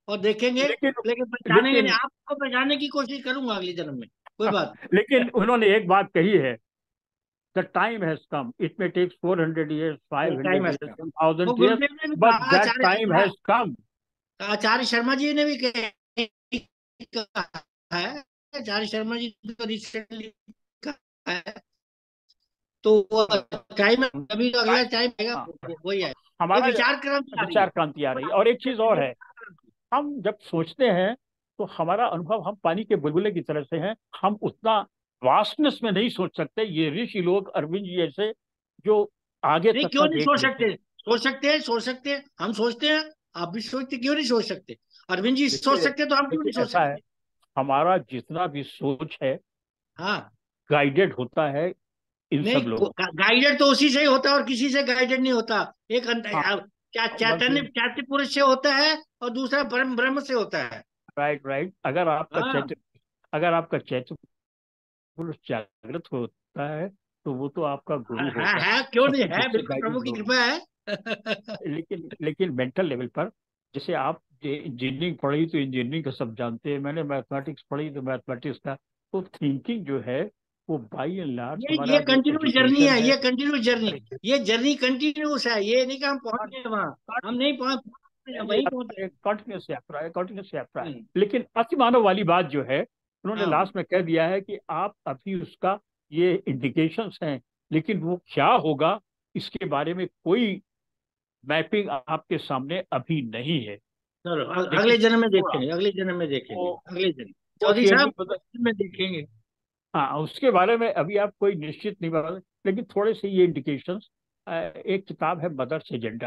और देखेंगे, लेकिन लेकिन पहचानेंगे नहीं। लेकिन आपको पहचानने की कोशिश करूंगा अगले जन्म में, कोई बात लेकिन उन्होंने एक बात कही है, the time has come, it में टेक्स फोर हंड्रेड ईयर्स, नहीं। फाइव टाइम हंड्रेड है, ईयर्स, वो थाउजेंड ईयर्स, गुरुदेव ने भी बट कहा, that Acharya time has come. Acharya Sharma ji ने भी कहा है, आचार्य शर्मा जी तो रिसेंटली कहा है, तो वो टाइम, अभी तो अगला टाइम आएगा, हाँ, वो- वही है। ये हमारा विचार क्रांति आ रही है। विचार क्रांति आ रही है। और एक चीज और है, हम जब सोचते हैं तो हमारा अनुभव हम पानी के बुलबुले की तरह से है, हम उतना वास्टनेस में नहीं सोच सकते। ये ऋषि लोग, अरविंद जी जैसे, जो आगे नहीं, तक क्यों का नहीं देख सोच लेते हैं। सकते? सोच सकते हैं, सोच सकते हैं, हम सोचते हैं। आप भी सोचते, क्यों नहीं सोच सकते? अरविंद जी सोच देखिए, सकते हैं, तो हम क्यों नहीं देखिए सोच ऐसा है, सकते? हमारा जितना भी सोच है हाँ। गाइडेड होता है इन नहीं, सब लोगों। गाइडेड तो उसी से ही होता है, और किसी से गाइडेड नहीं होता। एक अंत- हाँ, आ, क्या चैतन्य, बल्कि चैत्य पुरुष से होता है, और दूसरा ब्रह्म ब्रह्म से होता है। राइट राइट, अगर आपका हाँ, चैत्र अगर आपका चैत्र पुरुष जागृत होता है तो वो तो आपका गुरु है होगा, है क्यों सब नहीं कुछ है, उससे बिल्कुल प्रभु गाइडेड की होगा। कृपा है। लेकिन लेकिन मेंटल लेवल पर, जैसे आप इंजीनियरिंग पढ़ी तो इंजीनियरिंग का सब जानते हैं, मैंने मैथमेटिक्स पढ़ी तो मैथमेटिक्स का, तो थिंकिंग जो है वो बाई एंड लार्ज ये ये हमारा जो कंटिन्यूस जर्नी एजुकेशन है, है। ये कंटिन्यूस जर्नी। अरे ये जर्नी कंटिन्यूस है, ये नहीं कि हम पहुंच गए वहां। हम नहीं पहुंच पहुंच- वहीं पहुंचे। कंटिन्यूस यात्रा है, कंटिन्यूस यात्रा है। हम्म, लेकिन अति मानव वाली बात जो है, उन्होंने हाँ, लास्ट में कह दिया है कि आप अभी उसका, ये इंडिकेशंस हैं, लेकिन वो क्या होगा इसके बारे में कोई मैपिंग आपके सामने अभी नहीं है। चलो अ- लेकिन अगले जन्म में थोड़ा देखेंगे, अगले जन्म में वो देखेंगे, अगले जन्म। वो चौधरी शेयरविंद साहब, बता, अगले जन्म में देखेंगे। हाँ उसके बारे में अभी आप कोई निश्चित नहीं बता, लेकिन थोड़े से ये इंडिकेशंस। एक किताब है मदर्स एजेंडा,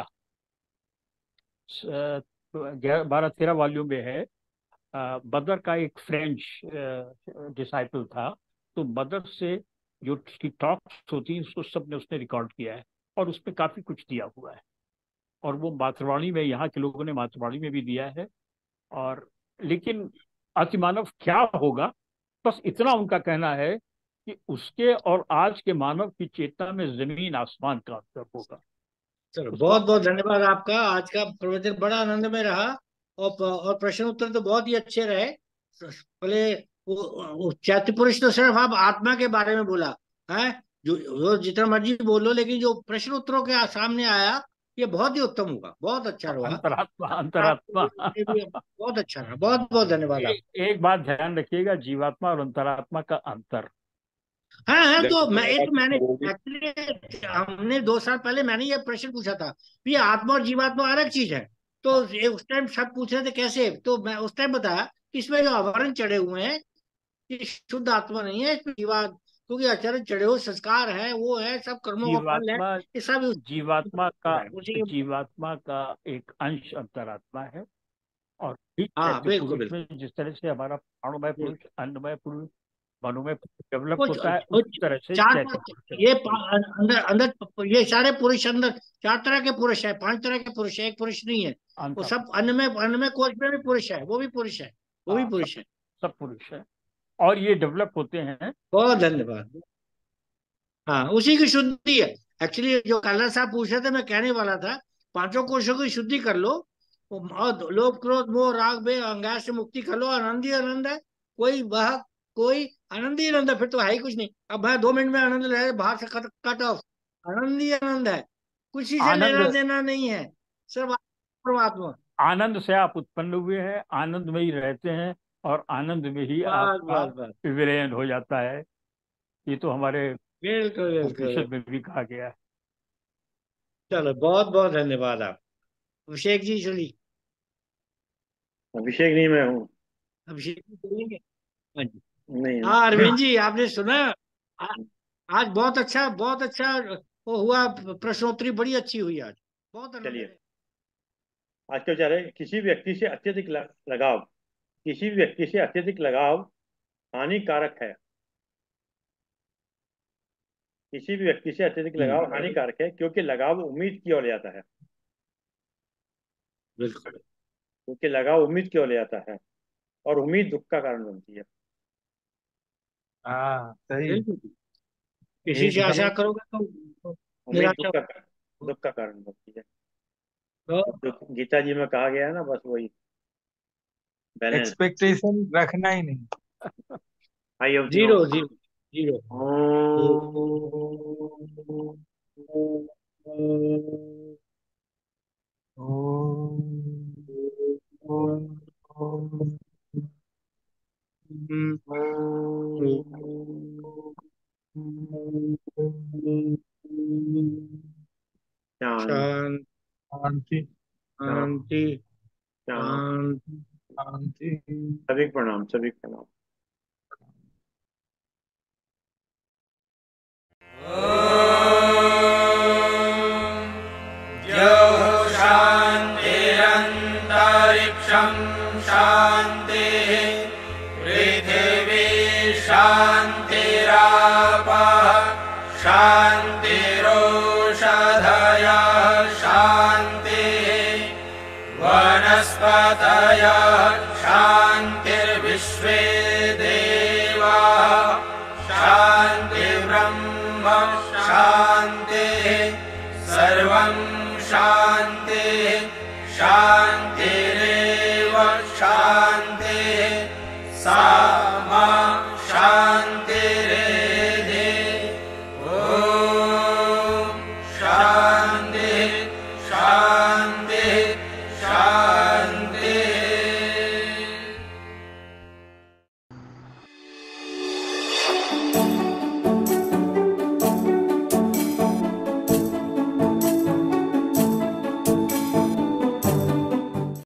बारह तेरह वॉल्यूम में है। अ, मदर का एक फ्रेंच डिसाइपल था, तो मदर से जो उसकी टॉक्स होती हैं उसको सब ने उसने रिकॉर्ड किया है, और उसमें काफी कुछ दिया हुआ है। और वो मातृवाणी में, यहाँ के लोगों ने मातृवाणी में भी दिया है। और लेकिन अतिमानव क्या होगा, बस इतना उनका कहना है कि उसके और आज के मानव की चेतना में जमीन आसमान का अंतर होगा। चलो, उसको बहुत हम बहुत अभी धन्यवाद आपका। आज का प्रवचन बड़ा आनंदमय रहा, और प- और प्रश्न उत्तर तो बहुत ही अच्छे रहे। बोले, वो, वो चैत्य पुरुष तो सिर्फ आप आत्मा के बारे में बोला है, जो जो जितना मर्जी बोलो, लेकिन जो प्रश्न उत्तरों के सामने आया, ये बहुत ही उत्तम हुआ, बहुत अच्छा रहा। अंतरात्मा, आपको अंतरात्मा। ये भी बहुत अच्छा रहा, बहुत बहुत धन्यवाद ए, आप। एक बात ध्यान रखिएगा, जीवात्मा और अंतरात्मा का अंतर। हाँ हाँ, तो मैं एक मैंने धन्यवाद। एक्चुअली, हमने दो साल पहले मैंने ये प्रश्न पूछा था कि ये आत्मा और जीवात्मा अलग चीज है। तो ये उस टाइम सब पूछ रहे थे कैसे, तो मैं उस टाइम बताया कि इसमें जो आवरण चढ़े हुए हैं, ये शुद्ध आत्मा नहीं है, इसमें जीवा, क्योंकि आचरण चढ़े हुए संस्कार है, वो है, सब कर्मों का फल है, जीवात्मा ये सब उस- जीवात्मा का उसी के। जीवात्मा का एक अंश अंतरात्मा है। और ठीक हाँ, चैत्य बिल्कुल पुरुष बिल्कुल। में जिस तरह से हमारा प्राणमय पुरुष, अन्नमय पुरुष, मनोमय डेवलप कुछ होता है, कुछ उसी तरह से चार चैत्य पांच- पुरुष ये डेवलप पा- अंदर अंदर ये सारे पुरुष अंदर, चार तरह के पुरुष है, पांच तरह के पुरुष है, एक पुरुष नहीं है। वो होता सब अन्न में, अन्न में कोश में भी पुरुष है, वो भी पुरुष है, वो भी है। सब पुरुष है। सब पुरुष है, और ये डेवलप होते हैं। बहुत धन्यवाद। हाँ, उसी की शुद्धि है। एक्चुअली जो कल्ला साहब पूछ रहे थे, मैं कहने वाला था, पांचों कोशों की शुद्धि कर लो, वो- और लोभ क्रोध मोह राग बे अहंकार से मुक्ति कर लो, आनंद ही आनंद है। कोई वह कोई आनंद ही आनंद है, फिर तो है ही कुछ नहीं। अब मैं दो मिनट में आनंद ले बाहर से कट कट ऑफ। आनंद ही आनंद है, किसी से आनंद लेना देना नहीं है, सिर्फ परमात्मा। आनंद से आप उत्पन्न हुए हैं, आनंद में ही रहते हैं, और आनंद में ही बस आपका बस बस, विलयन हो जाता है। ये तो हमारे बिल्कुल बिल्कुल। उपनिषद में भी कहा गया है। चलो, बहुत बहुत धन्यवाद आप। अभिषेक जी चलिए। अभिषेक नहीं मैं हूँ। अभिषेक जी चलेंगे। हाँ जी। नहीं। हाँ, अरविंद जी, आपने सुना? आ- आज बहुत अच्छा, बहुत अच्छा वो हुआ, प्रश्नोत्तरी बड़ी अच्छी हुई आज, बहुत आनंद चलिए, आया। आज का विचार है, किसी व्यक्ति से अत्यधिक ल- लगाव किसी व्यक्ति से अत्यधिक लगाव हानिकारक है। किसी भी व्यक्ति से अत्यधिक हम्म, लगाव हानिकारक है, क्योंकि लगाव उम्मीद की ओर ले जाता है। बिल्कुल क्योंकि लगाव उम्मीद की ओर ले जाता है, और उम्मीद दुख का कारण बनती है। हाँ सही। बिल्कुल। किसी से एकदम। आशा करोगे तो तो उम्मीद दुख निराशा का होगी। दुख का कारण बनती है। तो जो गीता जी में कहा गया है ना, बस वही। बैलेंस। एक्सपेक्टेशन रखना ही नहीं। Eye of zero zero zero. शांति शांति शांति शांति। शांति। सभी को प्रणाम, सभी को प्रणाम। शान्तिरन्तरिक्षं शान्तिः पृथिवी शान्तिरापः शान्तिरोषधयः शान्तिः वनस्पतयः शान्तिर्विश्वे देवाः शान्तिर्ब्रह्म शान्तिः सर्वं शान्तिः शान्तिरेव शान्तिः सा मा शान्तिः